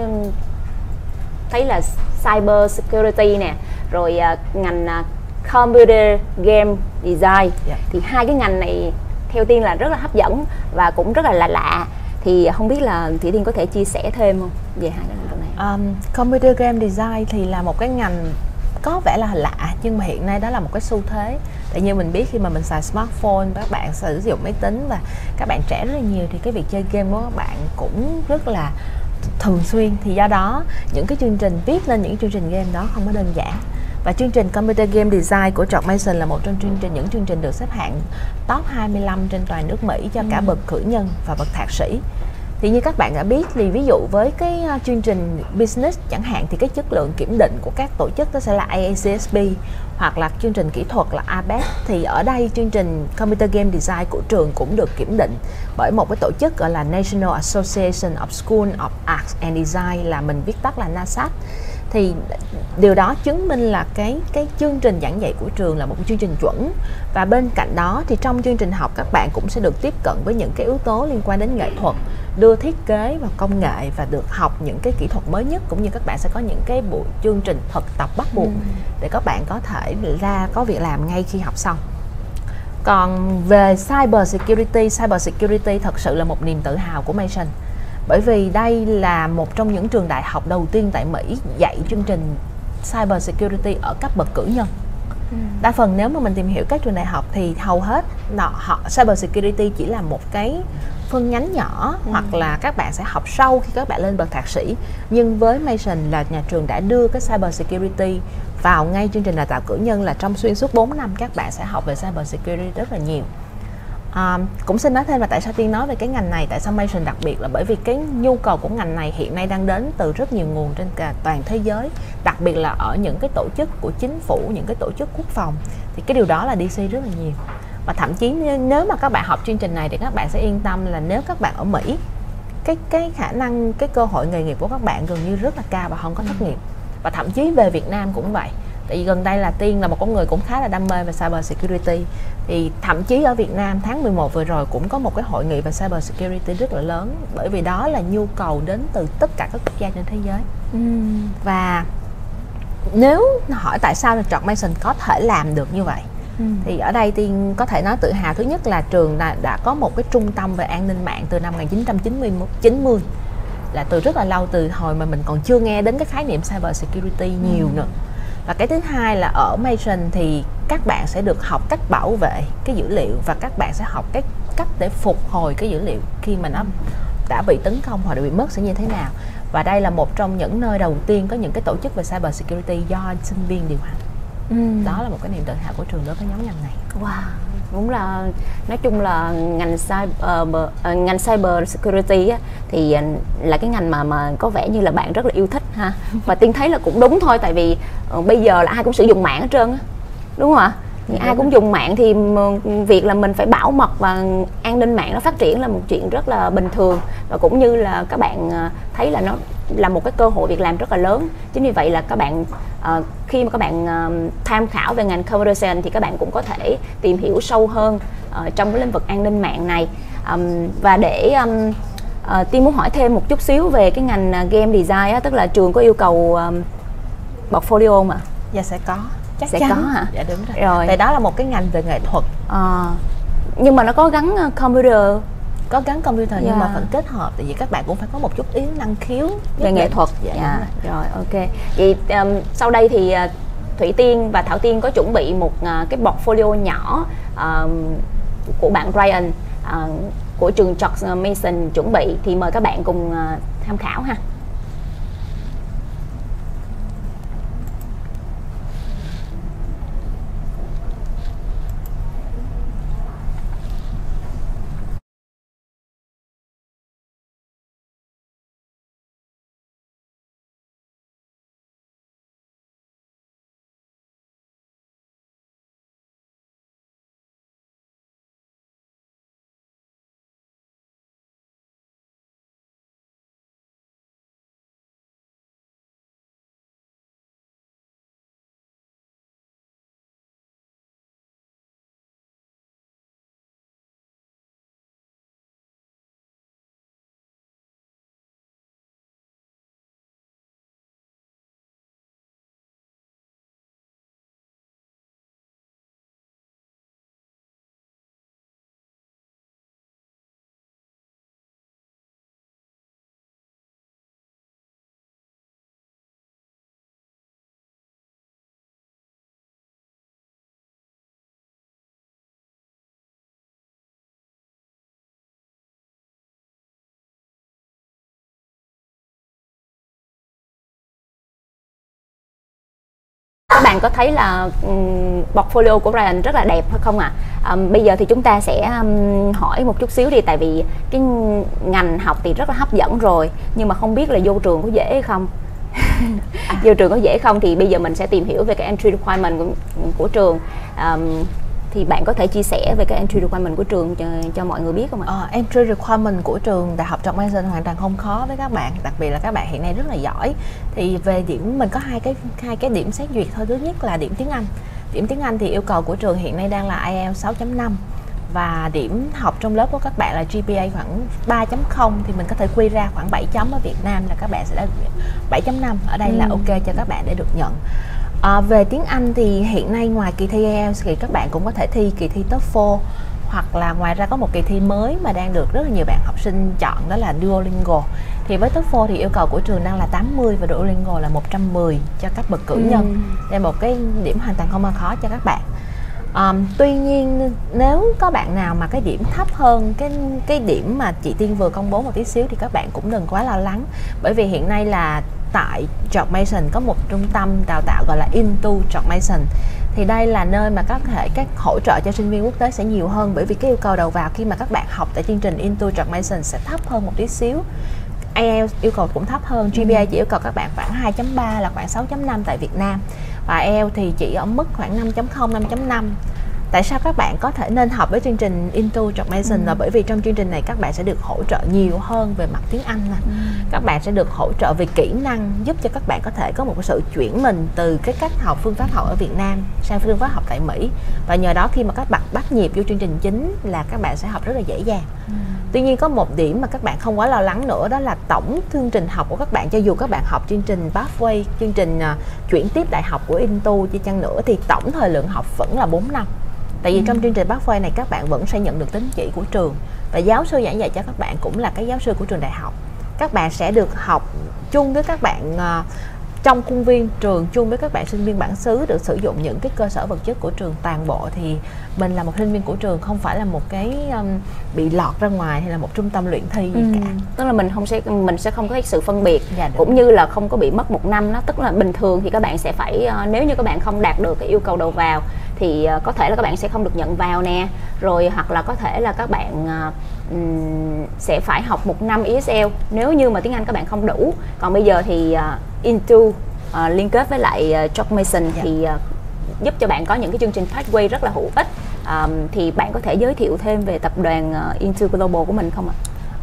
Speaker 1: là Cyber Security nè, rồi ngành Computer Game Design. Thì hai cái ngành này theo Tiên là rất là hấp dẫn và cũng rất là lạ. Thì không biết là Thủy Tiên có thể chia sẻ thêm không về hai cái ngành này?
Speaker 2: Computer Game Design thì là một cái ngành có vẻ là lạ, nhưng mà hiện nay đó là một cái xu thế. Tại như mình biết khi mà mình xài smartphone, các bạn sử dụng máy tính và các bạn trẻ rất là nhiều, thì cái việc chơi game của các bạn cũng rất là thường xuyên. Thì do đó những cái chương trình viết lên những chương trình game đó không có đơn giản. Và chương trình Computer Game Design của George Mason là một trong những chương trình được xếp hạng top 25 trên toàn nước Mỹ cho cả bậc cử nhân và bậc thạc sĩ. Thì như các bạn đã biết thì ví dụ với cái chương trình business chẳng hạn thì cái chất lượng kiểm định của các tổ chức đó sẽ là AACSB, hoặc là chương trình kỹ thuật là ABET. Thì ở đây chương trình Computer Game Design của trường cũng được kiểm định bởi một cái tổ chức gọi là National Association of School of Arts and Design, là mình viết tắt là NASAD. Thì điều đó chứng minh là cái chương trình giảng dạy của trường là một chương trình chuẩn. Và bên cạnh đó thì trong chương trình học các bạn cũng sẽ được tiếp cận với những cái yếu tố liên quan đến nghệ thuật, đưa thiết kế và công nghệ, và được học những cái kỹ thuật mới nhất, cũng như các bạn sẽ có những cái buổi chương trình thực tập bắt buộc để các bạn có thể có việc làm ngay khi học xong. Còn về Cyber Security thật sự là một niềm tự hào của Mason, bởi vì đây là một trong những trường đại học đầu tiên tại Mỹ dạy chương trình Cyber Security ở cấp bậc cử nhân. Đa phần nếu mà mình tìm hiểu các trường đại học thì hầu hết Cyber Security chỉ là một cái phân nhánh nhỏ, hoặc là các bạn sẽ học sâu khi các bạn lên bậc thạc sĩ. Nhưng với Mason là nhà trường đã đưa cái Cyber Security vào ngay chương trình đào tạo cử nhân, là trong xuyên suốt 4 năm các bạn sẽ học về Cyber Security rất là nhiều. Cũng xin nói thêm là tại sao Tiên nói về cái ngành này, tại sao Mason đặc biệt, là bởi vì cái nhu cầu của ngành này hiện nay đang đến từ rất nhiều nguồn trên cả toàn thế giới, đặc biệt là ở những cái tổ chức của chính phủ, những cái tổ chức quốc phòng, thì cái điều đó là DC rất là nhiều. Và thậm chí nếu mà các bạn học chương trình này thì các bạn sẽ yên tâm là nếu các bạn ở Mỹ, cái khả năng, cái cơ hội nghề nghiệp của các bạn gần như rất là cao và không có thất nghiệp. Và thậm chí về Việt Nam cũng vậy. Tại vì gần đây là Tiên là một con người cũng khá là đam mê về Cyber Security. Thì thậm chí ở Việt Nam tháng 11 vừa rồi cũng có một cái hội nghị về Cyber Security rất là lớn, bởi vì đó là nhu cầu đến từ tất cả các quốc gia trên thế giới. Và nếu hỏi tại sao George Mason có thể làm được như vậy, thì ở đây Tiên có thể nói tự hào. Thứ nhất là trường đã có một cái trung tâm về an ninh mạng từ năm 1990, là từ rất là lâu, từ hồi mà mình còn chưa nghe đến cái khái niệm Cyber Security nhiều nữa. Và cái thứ hai là ở Mason thì các bạn sẽ được học cách bảo vệ cái dữ liệu, và các bạn sẽ học cái cách để phục hồi cái dữ liệu khi mà nó đã bị tấn công hoặc đã bị mất sẽ như thế nào. Và đây là một trong những nơi đầu tiên có những cái tổ chức về Cyber Security do sinh viên điều hành. Đó là một cái niềm tự hào của trường đối với nhóm ngành này.
Speaker 1: Wow, đúng là nói chung là ngành cyber security á, thì là cái ngành mà có vẻ như là bạn rất là yêu thích ha. Và Tiên thấy là cũng đúng thôi, tại vì bây giờ là ai cũng sử dụng mạng hết trơn á, đúng không ạ? Thì ai cũng dùng mạng thì việc là mình phải bảo mật và an ninh mạng nó phát triển là một chuyện rất là bình thường, và cũng như là các bạn thấy là nó là một cái cơ hội việc làm rất là lớn. Chính vì vậy là các bạn khi mà các bạn tham khảo về ngành Computer Science thì các bạn cũng có thể tìm hiểu sâu hơn trong cái lĩnh vực an ninh mạng này. Và để Tiên muốn hỏi thêm một chút xíu về cái ngành game design á, tức là trường có yêu cầu portfolio mà?
Speaker 2: Dạ sẽ có. Chắc
Speaker 1: sẽ
Speaker 2: chắn.
Speaker 1: có hả?
Speaker 2: Dạ đúng rồi. Tại đó là một cái ngành về nghệ thuật.
Speaker 1: Nhưng mà nó có gắn computer.
Speaker 2: Có gắn computer nhưng mà vẫn kết hợp, tại vì các bạn cũng phải có một chút năng khiếu
Speaker 1: về nghệ thuật. Rồi, ok. Vậy sau đây thì Thủy Tiên và Thảo Tiên có chuẩn bị một cái portfolio nhỏ của bạn Ryan của trường George Mason chuẩn bị, thì mời các bạn cùng tham khảo ha. Các bạn có thấy là portfolio của Ryan rất là đẹp hay không ạ? Bây giờ thì chúng ta sẽ hỏi một chút xíu đi, tại vì cái ngành học thì rất là hấp dẫn rồi, nhưng mà không biết là vô trường có dễ hay không. Vô trường có dễ không, thì bây giờ mình sẽ tìm hiểu về cái entry requirement của trường. Thì bạn có thể chia sẻ về cái entry requirement của trường cho mọi người biết không ạ?
Speaker 2: Entry requirement của trường Đại học George Mason hoàn toàn không khó với các bạn, đặc biệt là các bạn hiện nay rất là giỏi. Thì về điểm mình có hai cái điểm xét duyệt thôi. Thứ nhất là điểm tiếng Anh. Điểm tiếng Anh thì yêu cầu của trường hiện nay đang là IELTS 6.5 và điểm học trong lớp của các bạn là GPA khoảng 3.0, thì mình có thể quy ra khoảng 7 chấm ở Việt Nam là các bạn sẽ đã 7.5. Ở đây là ok cho các bạn để được nhận. Về tiếng Anh thì hiện nay ngoài kỳ thi IELTS thì các bạn cũng có thể thi kỳ thi TOEFL, hoặc là ngoài ra có một kỳ thi mới mà đang được rất là nhiều bạn học sinh chọn, đó là Duolingo. Thì với TOEFL thì yêu cầu của trường đang là 80 và Duolingo là 110 cho các bậc cử nhân. Đây là một cái điểm hoàn toàn không khó cho các bạn. Tuy nhiên nếu có bạn nào mà cái điểm thấp hơn cái điểm mà chị Tiên vừa công bố một tí xíu thì các bạn cũng đừng quá lo lắng, bởi vì hiện nay là tại George Mason có một trung tâm đào tạo gọi là Into George Mason. Thì đây là nơi mà các hỗ trợ cho sinh viên quốc tế sẽ nhiều hơn, bởi vì cái yêu cầu đầu vào khi mà các bạn học tại chương trình Into George Mason sẽ thấp hơn một tí xíu. IELTS yêu cầu cũng thấp hơn, GPA chỉ yêu cầu các bạn khoảng 2.3 là khoảng 6.5 tại Việt Nam, và IELTS thì chỉ ở mức khoảng 5.0, 5.5. Tại sao các bạn có thể nên học với chương trình Into George Mason là bởi vì trong chương trình này các bạn sẽ được hỗ trợ nhiều hơn về mặt tiếng Anh nè. Các bạn sẽ được hỗ trợ về kỹ năng, giúp cho các bạn có thể có một sự chuyển mình từ cái cách học phương pháp học ở Việt Nam sang phương pháp học tại Mỹ. Và nhờ đó khi mà các bạn bắt nhịp vô chương trình chính là các bạn sẽ học rất là dễ dàng. Tuy nhiên có một điểm mà các bạn không quá lo lắng nữa, đó là tổng chương trình học của các bạn, cho dù các bạn học chương trình Pathway, chương trình chuyển tiếp đại học của Into đi chăng nữa, thì tổng thời lượng học vẫn là 4 năm. Tại vì trong chương trình Pathway này các bạn vẫn sẽ nhận được tín chỉ của trường, và giáo sư giảng dạy cho các bạn cũng là cái giáo sư của trường đại học. Các bạn sẽ được học chung với các bạn trong khuôn viên trường, chung với các bạn sinh viên bản xứ, được sử dụng những cái cơ sở vật chất của trường toàn bộ. Thì mình là một sinh viên của trường, không phải là một cái bị lọt ra ngoài hay là một trung tâm luyện thi gì cả.
Speaker 1: Tức là mình sẽ không có sự phân biệt, cũng như là không có bị mất 1 năm đó. Tức là bình thường thì các bạn sẽ phải, nếu như các bạn không đạt được cái yêu cầu đầu vào thì có thể là các bạn sẽ không được nhận vào nè, rồi hoặc là có thể là các bạn sẽ phải học 1 năm ESL nếu như mà tiếng Anh các bạn không đủ. Còn bây giờ thì Into liên kết với lại George Mason thì giúp cho bạn có những cái chương trình pathway rất là hữu ích. Thì bạn có thể giới thiệu thêm về tập đoàn Into Global của mình không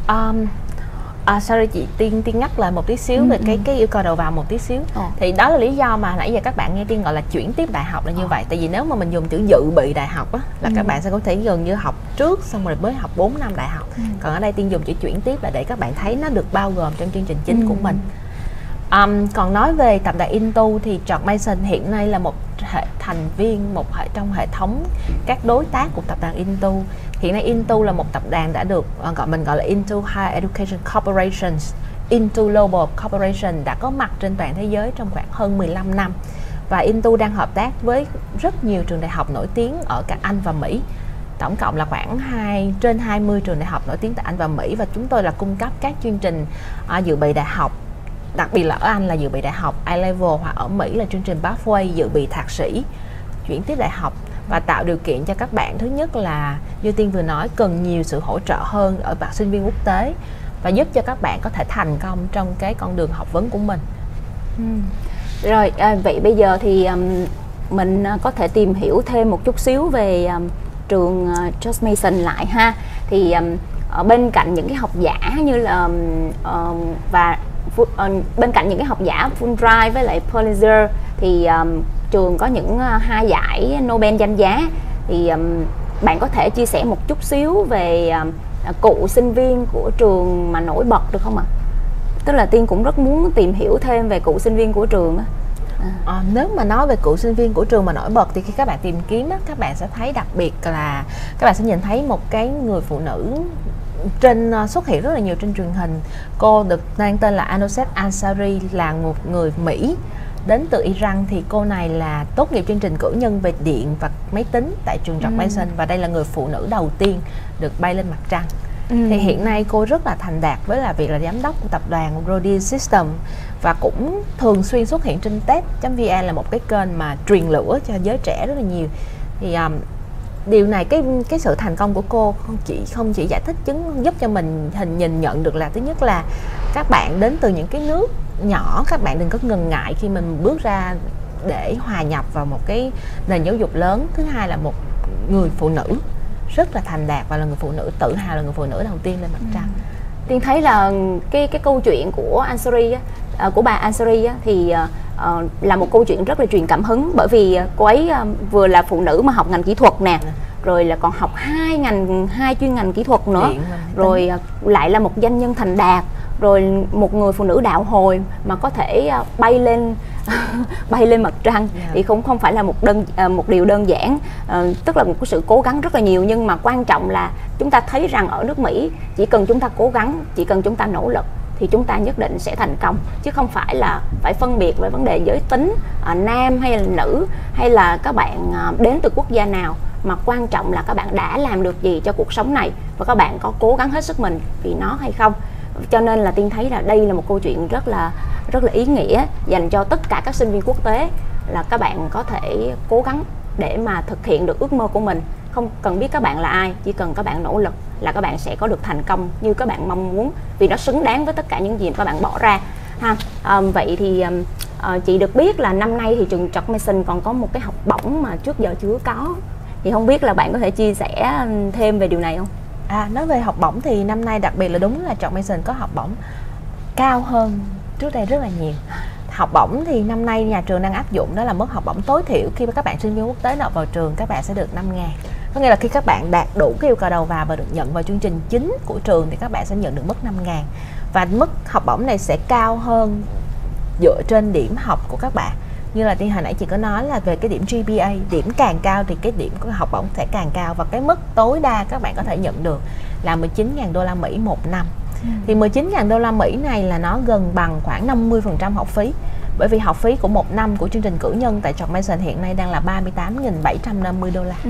Speaker 1: ạ?
Speaker 2: Sorry chị Tiên ngắt lại một tí xíu về cái yêu cầu đầu vào một tí xíu. Thì đó là lý do mà nãy giờ các bạn nghe Tiên gọi là chuyển tiếp đại học là như vậy. Tại vì nếu mà mình dùng chữ dự bị đại học á, là các bạn sẽ có thể gần như học trước xong rồi mới học 4 năm đại học. Còn ở đây Tiên dùng chữ chuyển tiếp là để các bạn thấy nó được bao gồm trong chương trình chính của mình. Còn nói về tập đoàn Into thì George Mason hiện nay là một thành viên trong hệ thống các đối tác của tập đoàn Into. Hiện nay Into là một tập đoàn đã được mình gọi là Into Higher Education Corporations, Into Global Corporation, đã có mặt trên toàn thế giới trong khoảng hơn 15 năm. Và Into đang hợp tác với rất nhiều trường đại học nổi tiếng ở cả Anh và Mỹ. Tổng cộng là khoảng trên 20 trường đại học nổi tiếng tại Anh và Mỹ, và chúng tôi là cung cấp các chương trình dự bị đại học, đặc biệt là ở Anh là dự bị đại học A-level, hoặc ở Mỹ là chương trình Pathway, dự bị thạc sĩ, chuyển tiếp đại học, và tạo điều kiện cho các bạn. Thứ nhất là như Tiên vừa nói, cần nhiều sự hỗ trợ hơn ở bạn sinh viên quốc tế, và giúp cho các bạn có thể thành công trong cái con đường học vấn của mình.
Speaker 1: Rồi, vậy bây giờ thì mình có thể tìm hiểu thêm một chút xíu về trường George Mason lại ha. Thì bên cạnh những cái học giả như là bên cạnh những cái học giả Fulbright với lại Pulitzer thì trường có những 2 giải Nobel danh giá. Thì bạn có thể chia sẻ một chút xíu về cựu sinh viên của trường mà nổi bật được không ạ? Tức là Tiên cũng rất muốn tìm hiểu thêm về cựu sinh viên của trường á.
Speaker 2: Nếu mà nói về cựu sinh viên của trường mà nổi bật thì khi các bạn tìm kiếm á, các bạn sẽ thấy đặc biệt là các bạn sẽ nhìn thấy một cái người phụ nữ xuất hiện rất là nhiều trên truyền hình. Cô được mang tên là Anousheh Ansari, là một người Mỹ đến từ Iran. Thì cô này là tốt nghiệp chương trình cử nhân về điện và máy tính tại trường George Mason, và đây là người phụ nữ đầu tiên được bay lên mặt trăng. Thì hiện nay cô rất là thành đạt với là việc là giám đốc của tập đoàn Rodian System, và cũng thường xuyên xuất hiện trên TED.vn, là một cái kênh mà truyền lửa cho giới trẻ rất là nhiều. Thì điều này, cái sự thành công của cô không chỉ giải thích giúp cho mình nhìn nhận được là thứ nhất là các bạn đến từ những cái nước nhỏ, các bạn đừng có ngần ngại khi mình bước ra để hòa nhập vào một cái nền giáo dục lớn. Thứ hai là một người phụ nữ rất là thành đạt và là người phụ nữ tự hào, là người phụ nữ đầu tiên lên mặt trăng.
Speaker 1: Tiên thấy là cái câu chuyện của Ansari của bà Ansari thì là một câu chuyện rất là truyền cảm hứng, bởi vì cô ấy vừa là phụ nữ mà học ngành kỹ thuật nè, rồi là còn học hai chuyên ngành kỹ thuật nữa, rồi lại là một doanh nhân thành đạt, rồi một người phụ nữ đạo hồi mà có thể bay lên bay lên mặt trăng. Thì không phải là một điều đơn giản, tức là một cái sự cố gắng rất là nhiều. Nhưng mà quan trọng là chúng ta thấy rằng ở nước Mỹ, chỉ cần chúng ta cố gắng, chỉ cần chúng ta nỗ lực thì chúng ta nhất định sẽ thành công, chứ không phải là phải phân biệt về vấn đề giới tính, nam hay là nữ, hay là các bạn đến từ quốc gia nào. Mà quan trọng là các bạn đã làm được gì cho cuộc sống này, và các bạn có cố gắng hết sức mình vì nó hay không. Cho nên là Tiên thấy là đây là một câu chuyện rất là ý nghĩa dành cho tất cả các sinh viên quốc tế, là các bạn có thể cố gắng để mà thực hiện được ước mơ của mình. Không cần biết các bạn là ai, chỉ cần các bạn nỗ lực là các bạn sẽ có được thành công như các bạn mong muốn, vì nó xứng đáng với tất cả những gì mà các bạn bỏ ra ha. Vậy thì chị được biết là năm nay thì trường George Mason còn có một cái học bổng mà trước giờ chưa có, thì không biết là bạn có thể chia sẻ thêm về điều này không?
Speaker 2: Nói về học bổng thì năm nay đặc biệt là đúng là George Mason có học bổng cao hơn trước đây rất là nhiều. Học bổng thì năm nay nhà trường đang áp dụng, đó là mức học bổng tối thiểu khi các bạn sinh viên quốc tế nộp vào trường, các bạn sẽ được 5.000. Có nghĩa là khi các bạn đạt đủ cái yêu cầu đầu vào và được nhận vào chương trình chính của trường thì các bạn sẽ nhận được mức 5.000. Và mức học bổng này sẽ cao hơn dựa trên điểm học của các bạn. Như là hồi nãy chị có nói là về cái điểm GPA, điểm càng cao thì cái điểm của học bổng sẽ càng cao, và cái mức tối đa các bạn có thể nhận được là 19.000 đô la Mỹ một năm. Thì 19.000 đô la Mỹ này là nó gần bằng khoảng 50% học phí. Bởi vì học phí của một năm của chương trình cử nhân tại George Mason hiện nay đang là 38.750 đô la.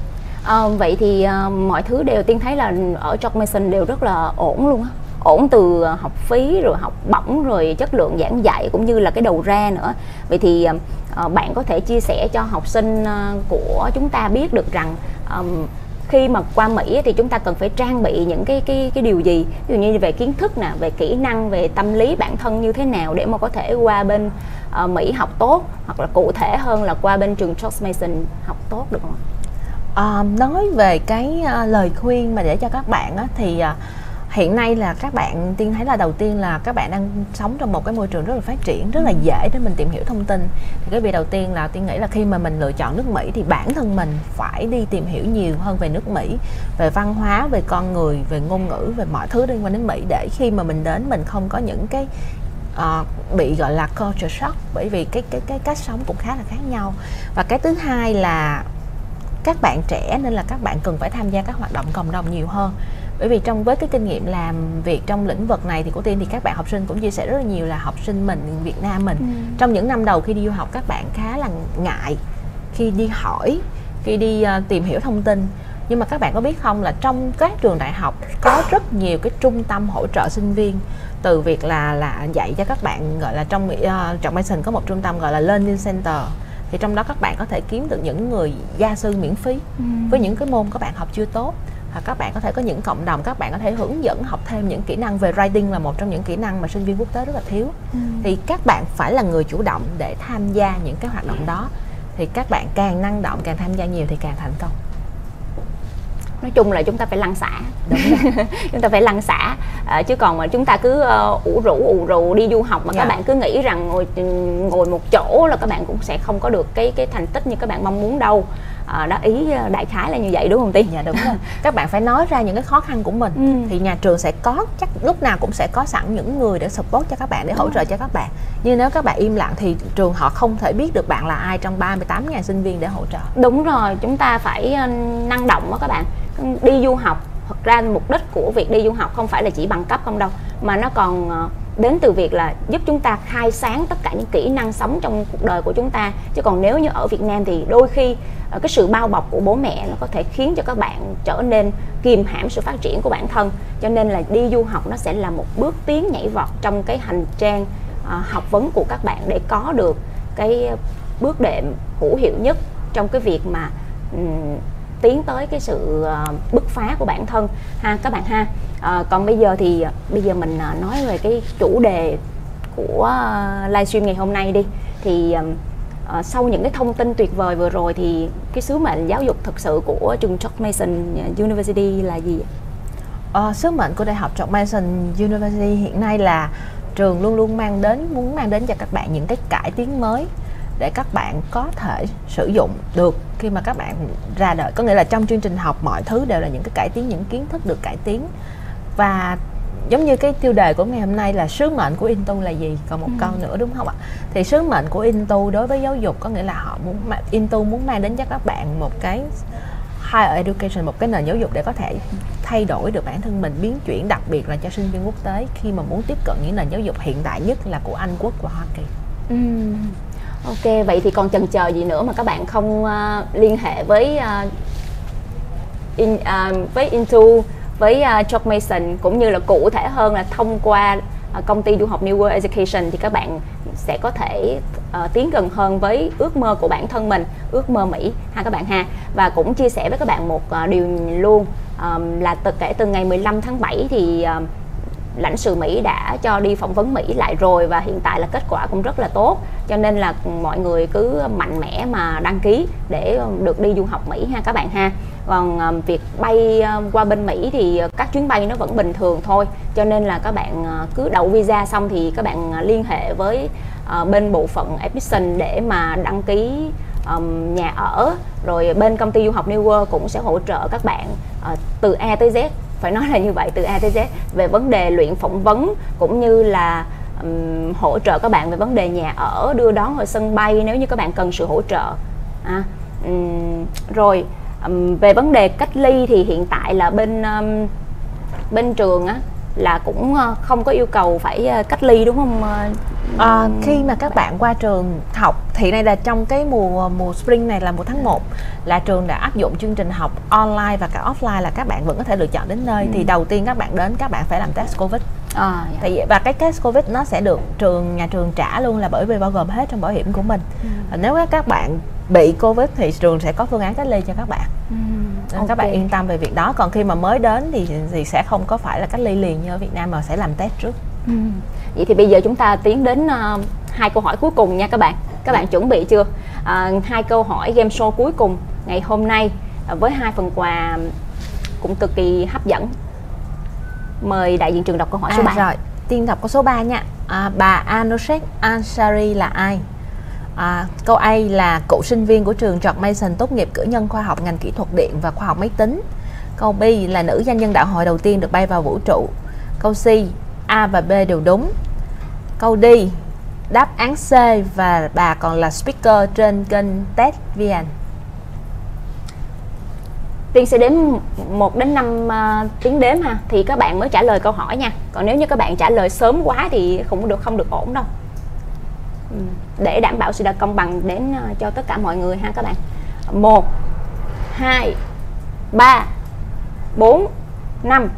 Speaker 1: Vậy thì mọi thứ đều Tiên thấy là ở George Mason đều rất là ổn luôn á. Ổn từ học phí, rồi học bổng, rồi chất lượng giảng dạy cũng như là cái đầu ra nữa. Vậy thì bạn có thể chia sẻ cho học sinh của chúng ta biết được rằng khi mà qua Mỹ thì chúng ta cần phải trang bị những cái điều gì, ví dụ như về kiến thức nè, về kỹ năng, về tâm lý bản thân như thế nào để mà có thể qua bên Mỹ học tốt, hoặc là cụ thể hơn là qua bên trường George Mason học tốt được không?
Speaker 2: Nói về cái lời khuyên mà để cho các bạn thì hiện nay là các bạn Tiên thấy là đầu tiên là các bạn đang sống trong một cái môi trường rất là phát triển, rất là dễ để mình tìm hiểu thông tin. Thì cái việc đầu tiên là Tiên nghĩ là khi mà mình lựa chọn nước Mỹ thì bản thân mình phải đi tìm hiểu nhiều hơn về nước Mỹ, về văn hóa, về con người, về ngôn ngữ, về mọi thứ liên quan đến Mỹ, để khi mà mình đến mình không có những cái bị gọi là culture shock, bởi vì cái cách sống cũng khá là khác nhau. Và cái thứ hai là các bạn trẻ nên là các bạn cần phải tham gia các hoạt động cộng đồng nhiều hơn. Bởi vì với cái kinh nghiệm làm việc trong lĩnh vực này thì của Tiên thì các bạn học sinh cũng chia sẻ rất là nhiều là học sinh mình, Việt Nam mình trong những năm đầu khi đi du học các bạn khá là ngại khi đi hỏi, khi đi tìm hiểu thông tin. Nhưng mà các bạn có biết không là trong các trường đại học có rất nhiều cái trung tâm hỗ trợ sinh viên, từ việc là dạy cho các bạn, gọi là trong George Mason có một trung tâm gọi là Learning Center, thì trong đó các bạn có thể kiếm được những người gia sư miễn phí với những cái môn các bạn học chưa tốt. Hoặc các bạn có thể có những cộng đồng, các bạn có thể hướng dẫn học thêm những kỹ năng về writing, là một trong những kỹ năng mà sinh viên quốc tế rất là thiếu. Thì các bạn phải là người chủ động để tham gia những cái hoạt động đó. Thì các bạn càng năng động, càng tham gia nhiều thì càng thành công.
Speaker 1: Nói chung là chúng ta phải lăn xả. Đúng rồi. Chúng ta phải lăn xả, chứ còn mà chúng ta cứ ủ rũ đi du học mà các bạn cứ nghĩ rằng ngồi một chỗ là các bạn cũng sẽ không có được cái thành tích như các bạn mong muốn đâu. Đó, ý đại khái là như vậy đúng không Tiên?
Speaker 2: Dạ đúng rồi. Các bạn phải nói ra những cái khó khăn của mình. Thì nhà trường sẽ có, chắc lúc nào cũng sẽ có sẵn những người để support cho các bạn, để hỗ trợ cho các bạn. Nhưng nếu các bạn im lặng thì trường họ không thể biết được bạn là ai trong 38.000 sinh viên để hỗ trợ.
Speaker 1: Đúng rồi, chúng ta phải năng động đó các bạn. Đi du học, thật ra mục đích của việc đi du học không phải là chỉ bằng cấp không đâu, mà nó còn đến từ việc là giúp chúng ta khai sáng tất cả những kỹ năng sống trong cuộc đời của chúng ta. Chứ còn nếu như ở Việt Nam thì đôi khi cái sự bao bọc của bố mẹ nó có thể khiến cho các bạn trở nên kìm hãm sự phát triển của bản thân. Cho nên là đi du học nó sẽ là một bước tiến nhảy vọt trong cái hành trang học vấn của các bạn, để có được cái bước đệm hữu hiệu nhất trong cái việc mà tiến tới cái sự bứt phá của bản thân ha các bạn ha. Còn bây giờ mình nói về cái chủ đề của livestream ngày hôm nay đi. Thì sau những cái thông tin tuyệt vời vừa rồi thì cái sứ mệnh giáo dục thực sự của trường George Mason University là gì?
Speaker 2: Sứ mệnh của Đại học George Mason University hiện nay là trường luôn luôn muốn mang đến cho các bạn những cái cải tiến mới để các bạn có thể sử dụng được khi mà các bạn ra đời. Có nghĩa là trong chương trình học mọi thứ đều là những cái cải tiến, những kiến thức được cải tiến. Và giống như cái tiêu đề của ngày hôm nay là sứ mệnh của Into là gì? Còn một câu nữa đúng không ạ? Thì sứ mệnh của Into đối với giáo dục có nghĩa là Into muốn mang đến cho các bạn một cái higher education, một cái nền giáo dục để có thể thay đổi được bản thân mình, biến chuyển, đặc biệt là cho sinh viên quốc tế khi mà muốn tiếp cận những nền giáo dục hiện đại nhất là của Anh Quốc và Hoa Kỳ.
Speaker 1: Ok, vậy thì còn chần chờ gì nữa mà các bạn không liên hệ với Into, với George Mason, cũng như là cụ thể hơn là thông qua công ty du học New World Education, thì các bạn sẽ có thể tiến gần hơn với ước mơ của bản thân mình, ước mơ Mỹ ha các bạn ha. Và cũng chia sẻ với các bạn một điều luôn, là kể từ ngày 15 tháng 7 thì lãnh sự Mỹ đã cho đi phỏng vấn Mỹ lại rồi, và hiện tại là kết quả cũng rất là tốt. Cho nên là mọi người cứ mạnh mẽ mà đăng ký để được đi du học Mỹ ha các bạn ha. Còn việc bay qua bên Mỹ thì các chuyến bay nó vẫn bình thường thôi. Cho nên là các bạn cứ đậu visa xong thì các bạn liên hệ với bên bộ phận admission để mà đăng ký nhà ở. Rồi bên công ty du học New World cũng sẽ hỗ trợ các bạn từ A tới Z, phải nói là như vậy, từ A tới Z về vấn đề luyện phỏng vấn, cũng như là hỗ trợ các bạn về vấn đề nhà ở, đưa đón ở sân bay nếu như các bạn cần sự hỗ trợ. Rồi về vấn đề cách ly thì hiện tại là bên trường á là cũng không có yêu cầu phải cách ly đúng không?
Speaker 2: Khi mà các bạn qua trường học thì đây là trong cái mùa spring này là mùa tháng 1 là trường đã áp dụng chương trình học online và cả offline, là các bạn vẫn có thể lựa chọn đến nơi. Thì đầu tiên các bạn đến các bạn phải làm test Covid. Và cái test Covid nó sẽ được nhà trường trả luôn, là bởi vì bao gồm hết trong bảo hiểm của mình. Nếu các bạn bị Covid thì trường sẽ có phương án cách ly cho các bạn. Nên các bạn yên tâm về việc đó. Còn khi mà mới đến thì sẽ không có phải là cách ly liền như ở Việt Nam mà sẽ làm test trước.
Speaker 1: Vậy thì bây giờ chúng ta tiến đến 2 câu hỏi cuối cùng nha các bạn. Các bạn chuẩn bị chưa? 2 câu hỏi game show cuối cùng ngày hôm nay với 2 phần quà cũng cực kỳ hấp dẫn. Mời đại diện trường đọc câu hỏi số 3.
Speaker 2: Rồi, tiên đọc câu số 3 nha. Bà Anushek Ansari là ai? Câu A là cựu sinh viên của trường George Mason, tốt nghiệp cử nhân khoa học ngành kỹ thuật điện và khoa học máy tính. Câu B là nữ doanh nhân đạo hội đầu tiên được bay vào vũ trụ. Câu C, A và B đều đúng. Câu D, đáp án C và bà còn là speaker trên kênh TED VN.
Speaker 1: Tiên sẽ đếm 1 đến 5 tiếng đếm ha, thì các bạn mới trả lời câu hỏi nha. Còn nếu như các bạn trả lời sớm quá thì không được ổn đâu. Để đảm bảo sự công bằng đến cho tất cả mọi người ha các bạn. 1, 2, 3, 4, 5.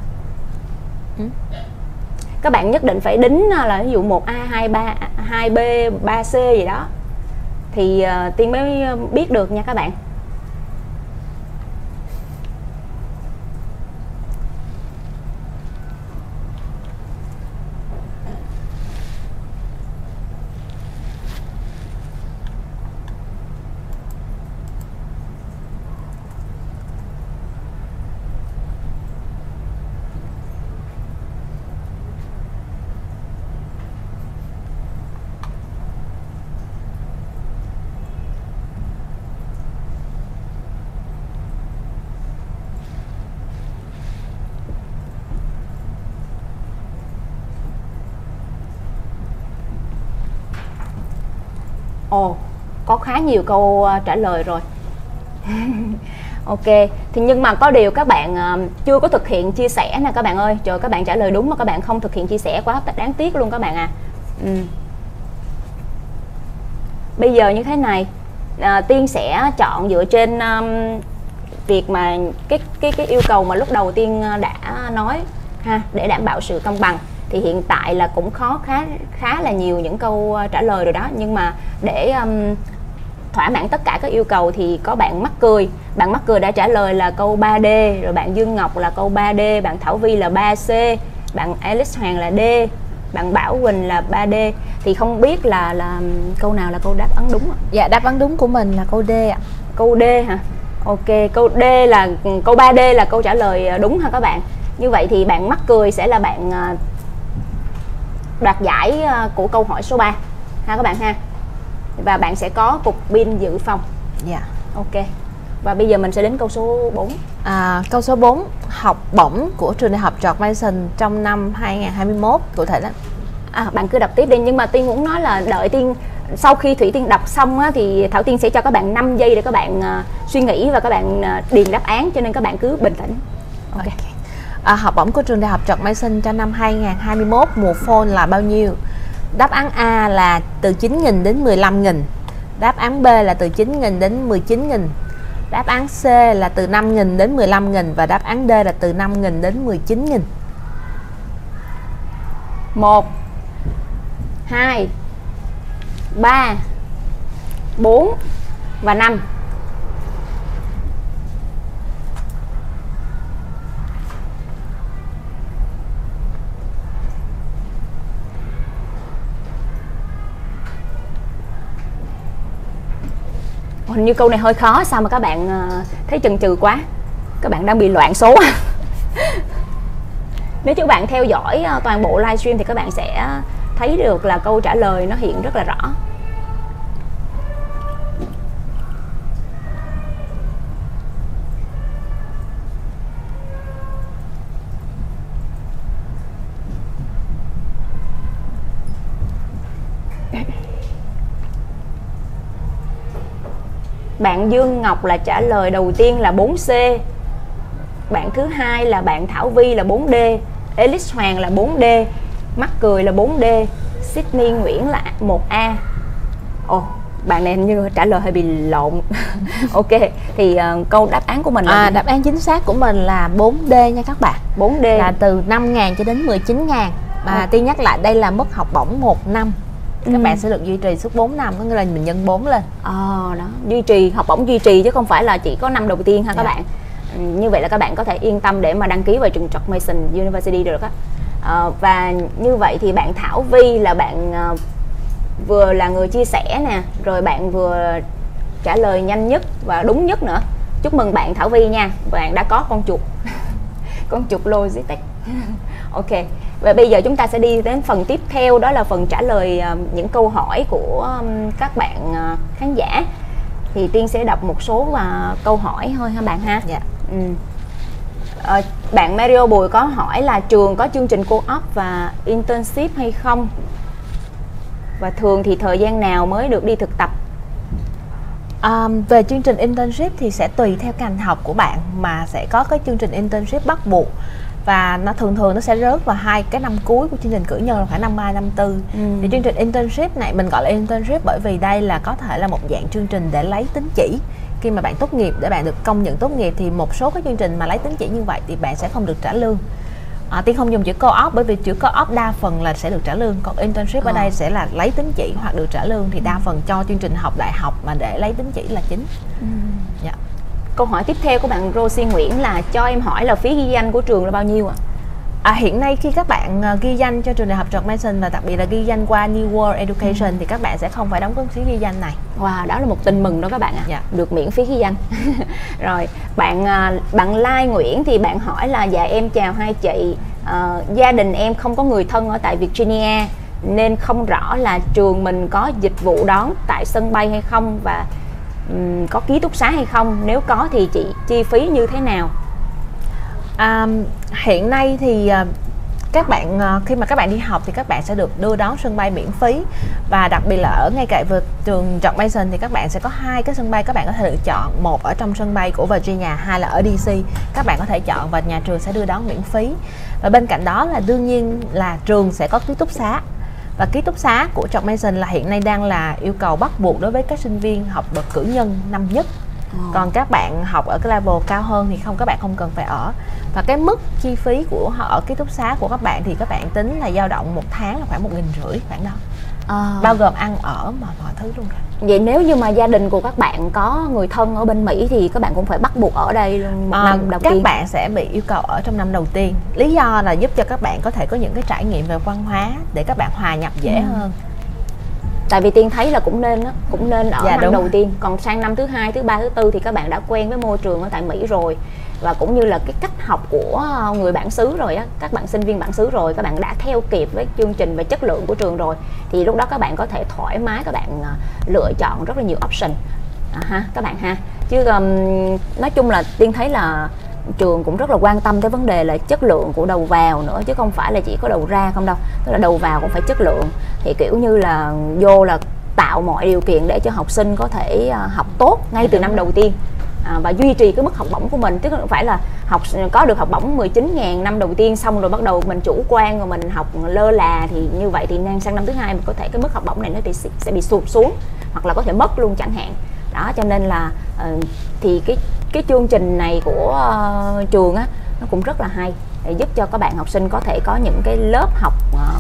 Speaker 1: Các bạn nhất định phải đính là ví dụ 1A, 2B, 2B, 3C gì đó thì Tiên mới biết được nha các bạn. Ồ, có khá nhiều câu trả lời rồi. Ok, thì nhưng mà có điều các bạn chưa có thực hiện chia sẻ nè các bạn ơi. Trời, các bạn trả lời đúng mà các bạn không thực hiện chia sẻ, quá đáng tiếc luôn các bạn à. Bây giờ như thế này, Tiên sẽ chọn dựa trên việc mà cái yêu cầu mà lúc đầu Tiên đã nói ha, để đảm bảo sự công bằng. Thì hiện tại là cũng khá là nhiều những câu trả lời rồi đó, nhưng mà để thỏa mãn tất cả các yêu cầu thì có bạn Mắc Cười. Bạn Mắc Cười đã trả lời là câu 3D, rồi bạn Dương Ngọc là câu 3D, bạn Thảo Vi là 3C, bạn Alice Hoàng là D, bạn Bảo Quỳnh là 3D. Thì không biết là câu nào là câu đáp án đúng ạ?
Speaker 2: Dạ, đáp án đúng của mình là câu D ạ.
Speaker 1: Câu D hả? Ok, câu D là câu 3D là câu trả lời đúng ha các bạn. Như vậy thì bạn Mắc Cười sẽ là bạn đoạt giải của câu hỏi số 3 ha các bạn ha. Và bạn sẽ có cục pin dự phòng.
Speaker 2: Dạ.
Speaker 1: Ok. Và bây giờ mình sẽ đến câu số 4.
Speaker 2: Câu số 4, học bổng của trường đại học George Mason trong năm 2021 cụ thể đó.
Speaker 1: Bạn cứ đọc tiếp đi, nhưng mà Tiên muốn nói là đợi Tiên, sau khi Thủy Tiên đọc xong á, thì Thảo Tiên sẽ cho các bạn 5 giây để các bạn suy nghĩ và các bạn điền đáp án, cho nên các bạn cứ bình tĩnh. Ok.
Speaker 2: Học bổng của trường đại học George Mason cho năm 2021 mùa fall là bao nhiêu? Đáp án A là từ 9.000 đến 15.000. Đáp án B là từ 9.000 đến 19.000. Đáp án C là từ 5.000 đến 15.000 và đáp án D là từ 5.000 đến 19.000.
Speaker 1: 1 2 3 4 và 5. Hình như câu này hơi khó, sao mà các bạn thấy chần chừ quá? Các bạn đang bị loạn số. Nếu các bạn theo dõi toàn bộ livestream thì các bạn sẽ thấy được là câu trả lời nó hiện rất là rõ. Bạn Dương Ngọc là trả lời đầu tiên là 4C. Bạn thứ hai là bạn Thảo Vi là 4D. Alice Hoàng là 4D. Mắc Cười là 4D. Sydney Nguyễn là 1A. Bạn này hình như trả lời hơi bị lộn. Ok, thì câu đáp án của mình là
Speaker 2: đáp án chính xác của mình là 4D nha các bạn.
Speaker 1: 4D
Speaker 2: là từ 5.000 cho đến 19.000. Mà Tiên nhắc lại đây là mức học bổng 1 năm. Các bạn sẽ được duy trì suốt 4 năm, có nghĩa là mình nhân 4 lên.
Speaker 1: Đó, duy trì, học bổng duy trì chứ không phải là chỉ có năm đầu tiên ha các bạn. Như vậy là các bạn có thể yên tâm để mà đăng ký vào trường George Mason University được á. Và như vậy thì bạn Thảo Vi là bạn vừa là người chia sẻ nè, rồi bạn vừa trả lời nhanh nhất và đúng nhất nữa. Chúc mừng bạn Thảo Vi nha, bạn đã có con chuột. Con chuột Logitech. Ok, và bây giờ chúng ta sẽ đi đến phần tiếp theo, đó là phần trả lời những câu hỏi của các bạn khán giả. Thì Tiên sẽ đọc một số câu hỏi thôi ha bạn ha.
Speaker 2: Dạ.
Speaker 1: Bạn Mario Bùi có hỏi là trường có chương trình co-op và internship hay không? Và thường thì thời gian nào mới được đi thực tập?
Speaker 2: Về chương trình internship thì sẽ tùy theo ngành học của bạn mà sẽ có cái chương trình internship bắt buộc, và nó thường nó sẽ rớt vào 2 cái năm cuối của chương trình cử nhân là khoảng năm 3, năm 4. Thì chương trình internship này mình gọi là internship bởi vì đây là có thể là một dạng chương trình để lấy tín chỉ khi mà bạn tốt nghiệp, để bạn được công nhận tốt nghiệp. Thì một số các chương trình mà lấy tín chỉ như vậy thì bạn sẽ không được trả lương. Tiên không dùng chữ co-op bởi vì chữ co-op đa phần là sẽ được trả lương, còn internship ở đây sẽ là lấy tín chỉ hoặc được trả lương. Thì đa phần cho chương trình học đại học mà để lấy tín chỉ là chính.
Speaker 1: Dạ. Câu hỏi tiếp theo của bạn Rosie Nguyễn là cho em hỏi là phí ghi danh của trường là bao nhiêu ạ?
Speaker 2: Hiện nay khi các bạn ghi danh cho trường đại học George Mason và đặc biệt là ghi danh qua New World Education thì các bạn sẽ không phải đóng cái phí ghi danh này.
Speaker 1: Wow, đó là một tin mừng đó các bạn ạ.
Speaker 2: Dạ.
Speaker 1: Được miễn phí ghi danh. Rồi, bạn Lai Nguyễn thì bạn hỏi là dạ em chào hai chị, gia đình em không có người thân ở tại Virginia nên không rõ là trường mình có dịch vụ đón tại sân bay hay không và có ký túc xá hay không, nếu có thì chi phí như thế nào?
Speaker 2: Hiện nay thì các bạn khi mà các bạn đi học thì các bạn sẽ được đưa đón sân bay miễn phí, và đặc biệt là ở ngay cạnh trường George Mason thì các bạn sẽ có 2 cái sân bay các bạn có thể lựa chọn, một ở trong sân bay của Virginia, 2 là ở DC. Các bạn có thể chọn và nhà trường sẽ đưa đón miễn phí. Và bên cạnh đó là đương nhiên là trường sẽ có ký túc xá, và ký túc xá của George Mason là hiện nay đang là yêu cầu bắt buộc đối với các sinh viên học bậc cử nhân năm nhất. Còn các bạn học ở cái level cao hơn thì các bạn không cần phải ở. Và cái mức chi phí của họ ở ký túc xá của các bạn thì các bạn tính là dao động một tháng là khoảng 1.500 khoảng đó, bao gồm ăn ở mà mọi thứ luôn rồi.
Speaker 1: Vậy nếu như mà gia đình của các bạn có người thân ở bên Mỹ thì các bạn cũng phải bắt buộc ở đây một năm đầu tiên.
Speaker 2: Các bạn sẽ bị yêu cầu ở trong năm đầu tiên. Lý do là giúp cho các bạn có thể có những cái trải nghiệm về văn hóa để các bạn hòa nhập dễ hơn.
Speaker 1: Tại vì Tiên thấy là cũng nên ở năm đầu
Speaker 2: rồi.
Speaker 1: tiên. Còn sang năm thứ 2, thứ 3, thứ 4 thì các bạn đã quen với môi trường ở tại Mỹ rồi, và cũng như là cái cách học của người bản xứ rồi á, các bạn sinh viên bản xứ rồi, các bạn đã theo kịp với chương trình và chất lượng của trường rồi, thì lúc đó các bạn có thể thoải mái, các bạn lựa chọn rất là nhiều option các bạn ha. Chứ nói chung là Tiên thấy là trường cũng rất là quan tâm tới vấn đề là chất lượng của đầu vào nữa, chứ không phải là chỉ có đầu ra không đâu. Tức là đầu vào cũng phải chất lượng, thì kiểu như là vô là tạo mọi điều kiện để cho học sinh có thể học tốt ngay từ năm đầu tiên, và duy trì cái mức học bổng của mình. Tức là không phải là có được học bổng 19.000 năm đầu tiên xong rồi bắt đầu mình chủ quan rồi mình học lơ là, thì như vậy thì sang năm thứ 2 mình có thể cái mức học bổng này nó sẽ bị sụt xuống, hoặc là có thể mất luôn chẳng hạn. Đó, cho nên là thì cái chương trình này của trường á, nó cũng rất là hay để giúp cho các bạn học sinh có thể có những cái lớp học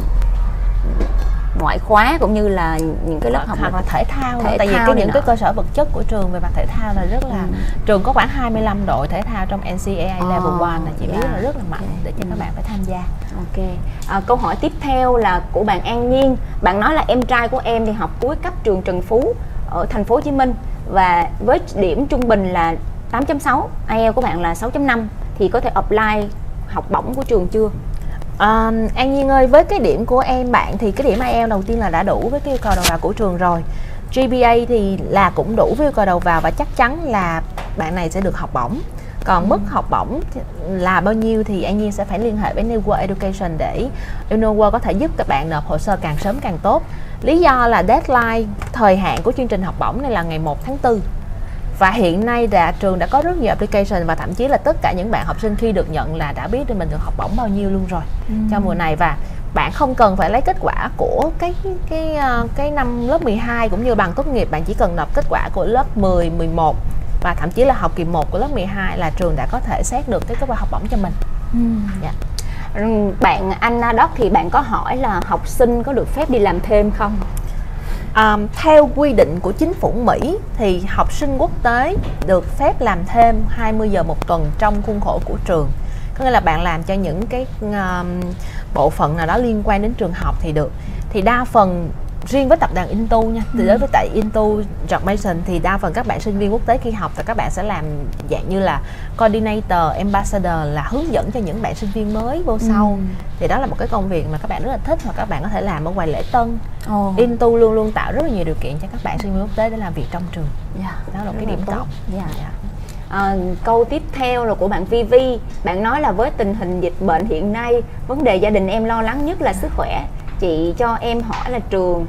Speaker 1: ngoại khóa, cũng như là những cái lớp học
Speaker 2: hoặc là thể thao. Tại vì những cái cơ sở vật chất của trường về mặt thể thao là rất là trường có khoảng 25 đội thể thao trong NCAA Level 1 là chị biết là rất là mạnh để cho các bạn phải tham gia.
Speaker 1: Câu hỏi tiếp theo là của bạn An Nhiên. Bạn nói là em trai của em thì học cuối cấp trường Trần Phú ở thành phố Hồ Chí Minh, và với điểm trung bình là 8.6, IELTS của bạn là 6.5, thì có thể apply học bổng của trường chưa?
Speaker 2: An Nhiên ơi, với cái điểm của em bạn thì cái điểm IELTS đầu tiên là đã đủ với cái yêu cầu đầu vào của trường rồi. GPA thì là cũng đủ với yêu cầu đầu vào, và chắc chắn là bạn này sẽ được học bổng. Còn mức học bổng là bao nhiêu thì An Nhiên sẽ phải liên hệ với New World Education để New World có thể giúp các bạn nộp hồ sơ càng sớm càng tốt. Lý do là deadline thời hạn của chương trình học bổng này là ngày 1 tháng 4. Và hiện nay trường đã có rất nhiều application, và thậm chí là tất cả những bạn học sinh khi được nhận là đã biết mình được học bổng bao nhiêu luôn rồi cho mùa này. Và bạn không cần phải lấy kết quả của cái năm lớp 12 cũng như bằng tốt nghiệp, bạn chỉ cần nộp kết quả của lớp 10, 11 và thậm chí là học kỳ 1 của lớp 12 là trường đã có thể xét được cái kết quả học bổng cho mình.
Speaker 1: Bạn Anna Doc thì bạn có hỏi là học sinh có được phép đi làm thêm không?
Speaker 2: Theo quy định của chính phủ Mỹ thì học sinh quốc tế được phép làm thêm 20 giờ một tuần trong khuôn khổ của trường. Có nghĩa là bạn làm cho những cái bộ phận nào đó liên quan đến trường học thì được. Thì đa phần riêng với tập đoàn Intu nha, thì đối với tại Intu George Mason thì đa phần các bạn sinh viên quốc tế khi học thì các bạn sẽ làm dạng như là coordinator, ambassador, là hướng dẫn cho những bạn sinh viên mới vô sau. Thì đó là một cái công việc mà các bạn rất là thích, hoặc các bạn có thể làm ở ngoài lễ tân. Intu luôn luôn tạo rất là nhiều điều kiện cho các bạn sinh viên quốc tế để làm việc trong trường. Đó là một cái điểm cộng.
Speaker 1: Câu tiếp theo là của bạn Vivi. Bạn nói là với tình hình dịch bệnh hiện nay, vấn đề gia đình em lo lắng nhất là sức khỏe. Chị cho em hỏi là trường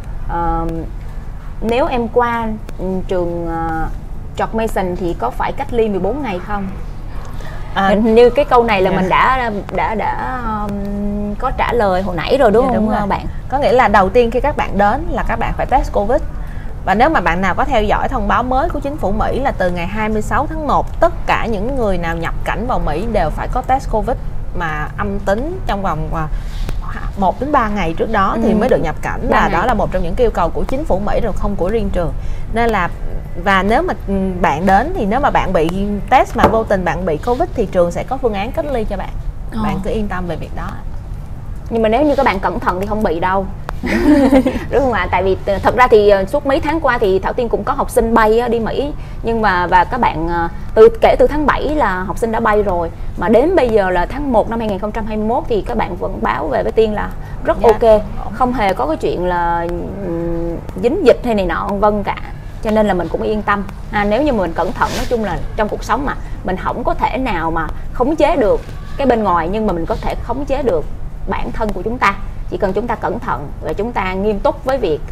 Speaker 1: nếu em qua trường George Mason thì có phải cách ly 14 ngày không? Hình như cái câu này là mình đã có trả lời hồi nãy rồi đúng không?
Speaker 2: Đúng rồi.
Speaker 1: Bạn?
Speaker 2: Có nghĩa là đầu tiên khi các bạn đến là các bạn phải test Covid. Và nếu mà bạn nào có theo dõi thông báo mới của chính phủ Mỹ là từ ngày 26 tháng 1 tất cả những người nào nhập cảnh vào Mỹ đều phải có test Covid mà âm tính trong vòng 1 đến 3 ngày trước đó thì mới được nhập cảnh. Và đó là một trong những yêu cầu của chính phủ Mỹ rồi, không của riêng trường. Nên là và nếu mà bạn đến thì nếu mà bạn bị test mà vô tình bạn bị Covid thì trường sẽ có phương án cách ly cho bạn. Bạn cứ yên tâm về việc đó.
Speaker 1: Nhưng mà nếu như các bạn cẩn thận thì không bị đâu. Đúng không ạ? Tại vì thật ra thì suốt mấy tháng qua thì Thảo Tiên cũng có học sinh bay đi Mỹ, nhưng mà và các bạn kể từ tháng 7 là học sinh đã bay rồi, mà đến bây giờ là tháng 1 năm 2021 thì các bạn vẫn báo về với Tiên là rất ok, không hề có cái chuyện là dính dịch hay này nọ vân cả. Cho nên là mình cũng yên tâm. Nếu như mình cẩn thận, nói chung là trong cuộc sống mà mình không có thể nào mà khống chế được cái bên ngoài, nhưng mà mình có thể khống chế được bản thân của chúng ta. Chỉ cần chúng ta cẩn thận và chúng ta nghiêm túc với việc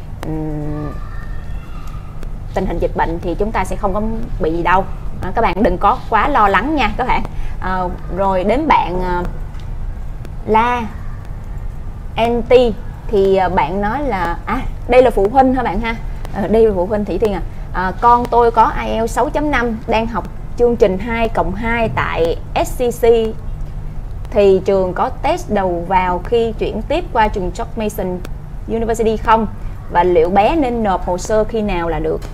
Speaker 1: tình hình dịch bệnh thì chúng ta sẽ không có bị gì đâu. Các bạn đừng có quá lo lắng nha các bạn. Rồi đến bạn La NT thì bạn nói là đây là phụ huynh hả bạn ha? Đây là phụ huynh Thủy Tiên con tôi có IELTS 6.5 đang học chương trình 2+2 tại SCC thì trường có test đầu vào khi chuyển tiếp qua trường George Mason University không? Và liệu bé nên nộp hồ sơ khi nào là được?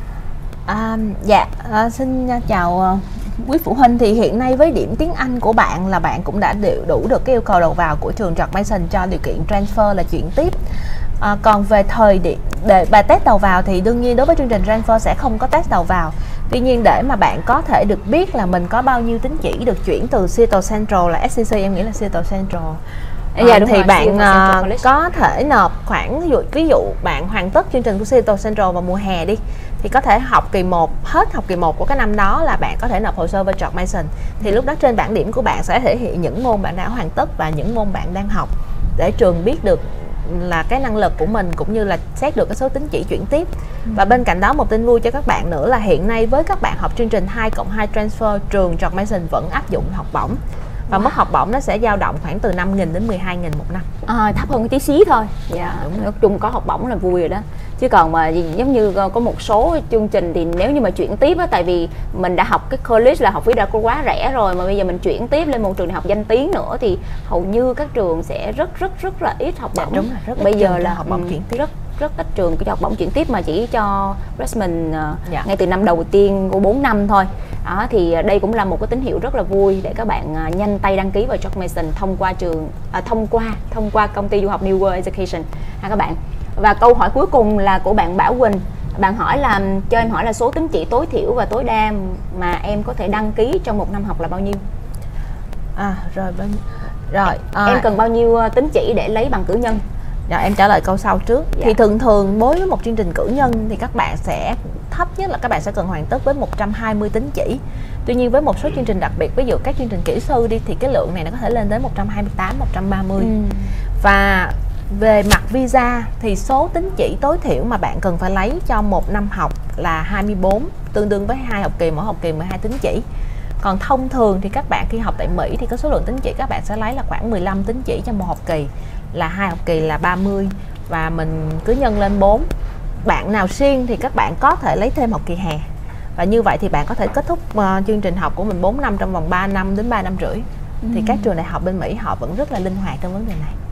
Speaker 2: Xin chào quý phụ huynh. Thì hiện nay với điểm tiếng Anh của bạn là bạn cũng đã đủ được cái yêu cầu đầu vào của trường George Mason cho điều kiện transfer là chuyển tiếp. Còn về thời điểm để bài test đầu vào thì đương nhiên đối với chương trình transfer sẽ không có test đầu vào. Tuy nhiên để mà bạn có thể được biết là mình có bao nhiêu tín chỉ được chuyển từ Seattle Central là SCC, em nghĩ là Seattle Central, thì bạn có thể nộp khoảng ví dụ bạn hoàn tất chương trình của Seattle Central vào mùa hè đi, thì có thể học kỳ 1, hết học kỳ 1 của cái năm đó là bạn có thể nộp hồ sơ với George Mason. Thì lúc đó trên bảng điểm của bạn sẽ thể hiện những môn bạn đã hoàn tất và những môn bạn đang học, để trường biết được là cái năng lực của mình cũng như là xét được cái số tín chỉ chuyển tiếp. Và bên cạnh đó một tin vui cho các bạn nữa là hiện nay với các bạn học chương trình 2+2 transfer, trường George Mason vẫn áp dụng học bổng. Và mức học bổng nó sẽ dao động khoảng từ 5.000 đến 12.000 một năm.
Speaker 1: Thấp hơn tí xí thôi. Đúng, nói chung có học bổng là vui rồi đó. Chứ còn mà giống như có một số chương trình thì nếu như mà chuyển tiếp á, tại vì mình đã học cái college là học phí đã quá rẻ rồi, mà bây giờ mình chuyển tiếp lên một trường đại học danh tiếng nữa thì hầu như các trường sẽ rất là ít học bổng.
Speaker 2: Đúng rồi, rất ít
Speaker 1: bây giờ là
Speaker 2: học bổng chuyển tiếp.
Speaker 1: Rất ít trường cho học bổng chuyển tiếp mà chỉ cho freshman ngay từ năm đầu tiên của 4 năm thôi. Thì đây cũng là một cái tín hiệu rất là vui để các bạn nhanh tay đăng ký vào George Mason thông qua công ty du học New World Education ha các bạn. Và câu hỏi cuối cùng là của bạn Bảo Quỳnh. Bạn hỏi là cho em hỏi là số tín chỉ tối thiểu và tối đa mà em có thể đăng ký trong một năm học là bao nhiêu? Em cần bao nhiêu tín chỉ để lấy bằng cử nhân?
Speaker 2: Em trả lời câu sau trước. Thì thường đối với một chương trình cử nhân thì các bạn sẽ thấp nhất là các bạn sẽ cần hoàn tất với 120 tín chỉ. Tuy nhiên với một số chương trình đặc biệt, ví dụ các chương trình kỹ sư đi, thì cái lượng này nó có thể lên đến 128, 130. Và về mặt visa thì số tín chỉ tối thiểu mà bạn cần phải lấy cho một năm học là 24, tương đương với 2 học kỳ, mỗi học kỳ 12 tín chỉ. Còn thông thường thì các bạn khi học tại Mỹ thì có số lượng tín chỉ các bạn sẽ lấy là khoảng 15 tín chỉ cho một học kỳ, là 2 học kỳ là 30, và mình cứ nhân lên 4. Bạn nào siêng thì các bạn có thể lấy thêm học kỳ hè. Và như vậy thì bạn có thể kết thúc chương trình học của mình 4 năm trong vòng 3 năm đến 3 năm rưỡi. Thì các trường đại học bên Mỹ họ vẫn rất là linh hoạt trong vấn đề này.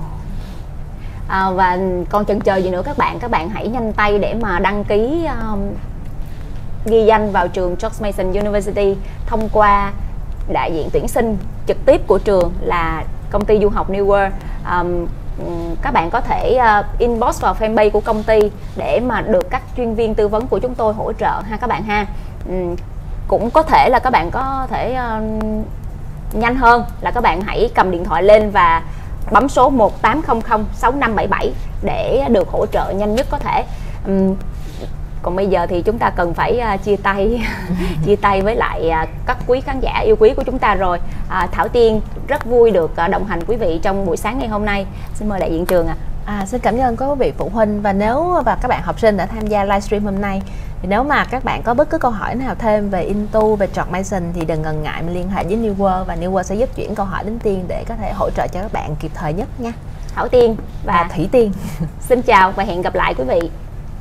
Speaker 1: Và còn chần chờ gì nữa các bạn hãy nhanh tay để mà đăng ký ghi danh vào trường George Mason University thông qua đại diện tuyển sinh trực tiếp của trường là công ty du học New World. Các bạn có thể inbox vào fanpage của công ty để mà được các chuyên viên tư vấn của chúng tôi hỗ trợ ha các bạn ha. Cũng có thể là các bạn có thể nhanh hơn là các bạn hãy cầm điện thoại lên và bấm số 1800 6577 để được hỗ trợ nhanh nhất có thể. Còn bây giờ thì chúng ta cần phải chia tay với lại các quý khán giả yêu quý của chúng ta rồi. Thảo Tiên rất vui được đồng hành quý vị trong buổi sáng ngày hôm nay. Xin mời đại diện trường ạ.
Speaker 2: Xin cảm ơn quý vị phụ huynh và các bạn học sinh đã tham gia livestream hôm nay. Thì nếu mà các bạn có bất cứ câu hỏi nào thêm về Intu, về George Mason thì đừng ngần ngại mà liên hệ với New World, và New World sẽ giúp chuyển câu hỏi đến Tiên để có thể hỗ trợ cho các bạn kịp thời nhất nha.
Speaker 1: Thảo Tiên và
Speaker 2: Thủy Tiên
Speaker 1: xin chào và hẹn gặp lại quý vị.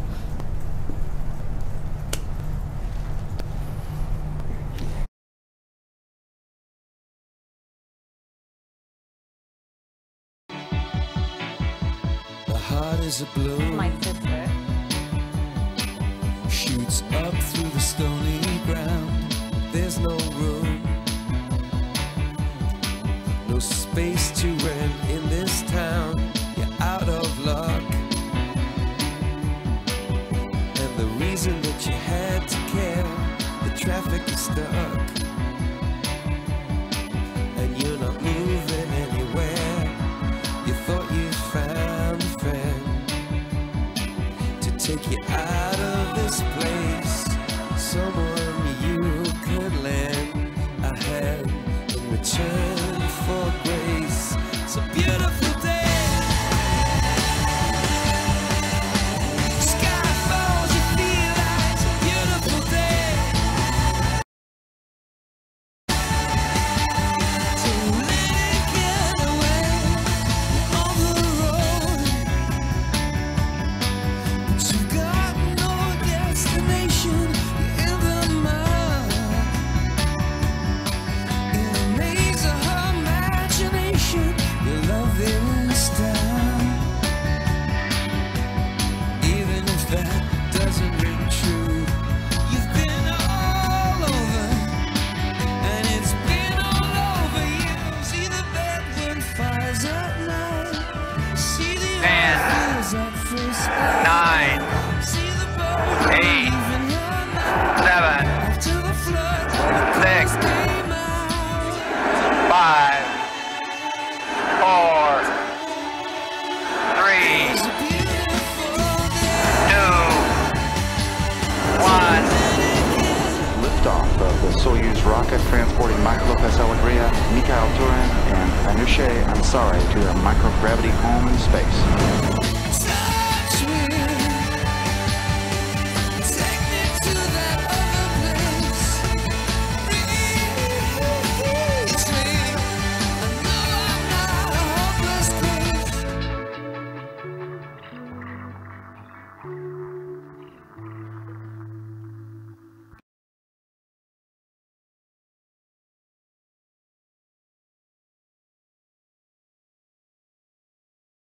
Speaker 3: Is a blue.
Speaker 1: My sister
Speaker 3: shoots up through the stony ground. There's no room, no space to rent in this town. You're out of luck, and the reason that you had to care, the traffic is stuck, and you're not moving anywhere. You thought you found a friend take you out of this place, someone you could lend a hand in return for grace, It's a beautiful day. Sky falls, you feel like it's a beautiful day. So let it get away on the road. But you've got no destination in the mud. In a maze of her imagination, your love is down. Even if that doesn't ring true, you've been all over, and it's been all over you. See the bedroom fires at night, see the eyes at first light.
Speaker 4: 9,
Speaker 3: See the bird
Speaker 4: 8,
Speaker 3: leaving her mouth
Speaker 4: 7,
Speaker 3: after the flood
Speaker 4: 6,
Speaker 3: came out.
Speaker 4: 5, 4, 3,
Speaker 3: It's a beautiful day.
Speaker 4: 2, 1.
Speaker 5: Liftoff of the Soyuz rocket transporting Mike Lopez Alegria, Mikhail Turin, and Anousheh Ansari to their microgravity home in space.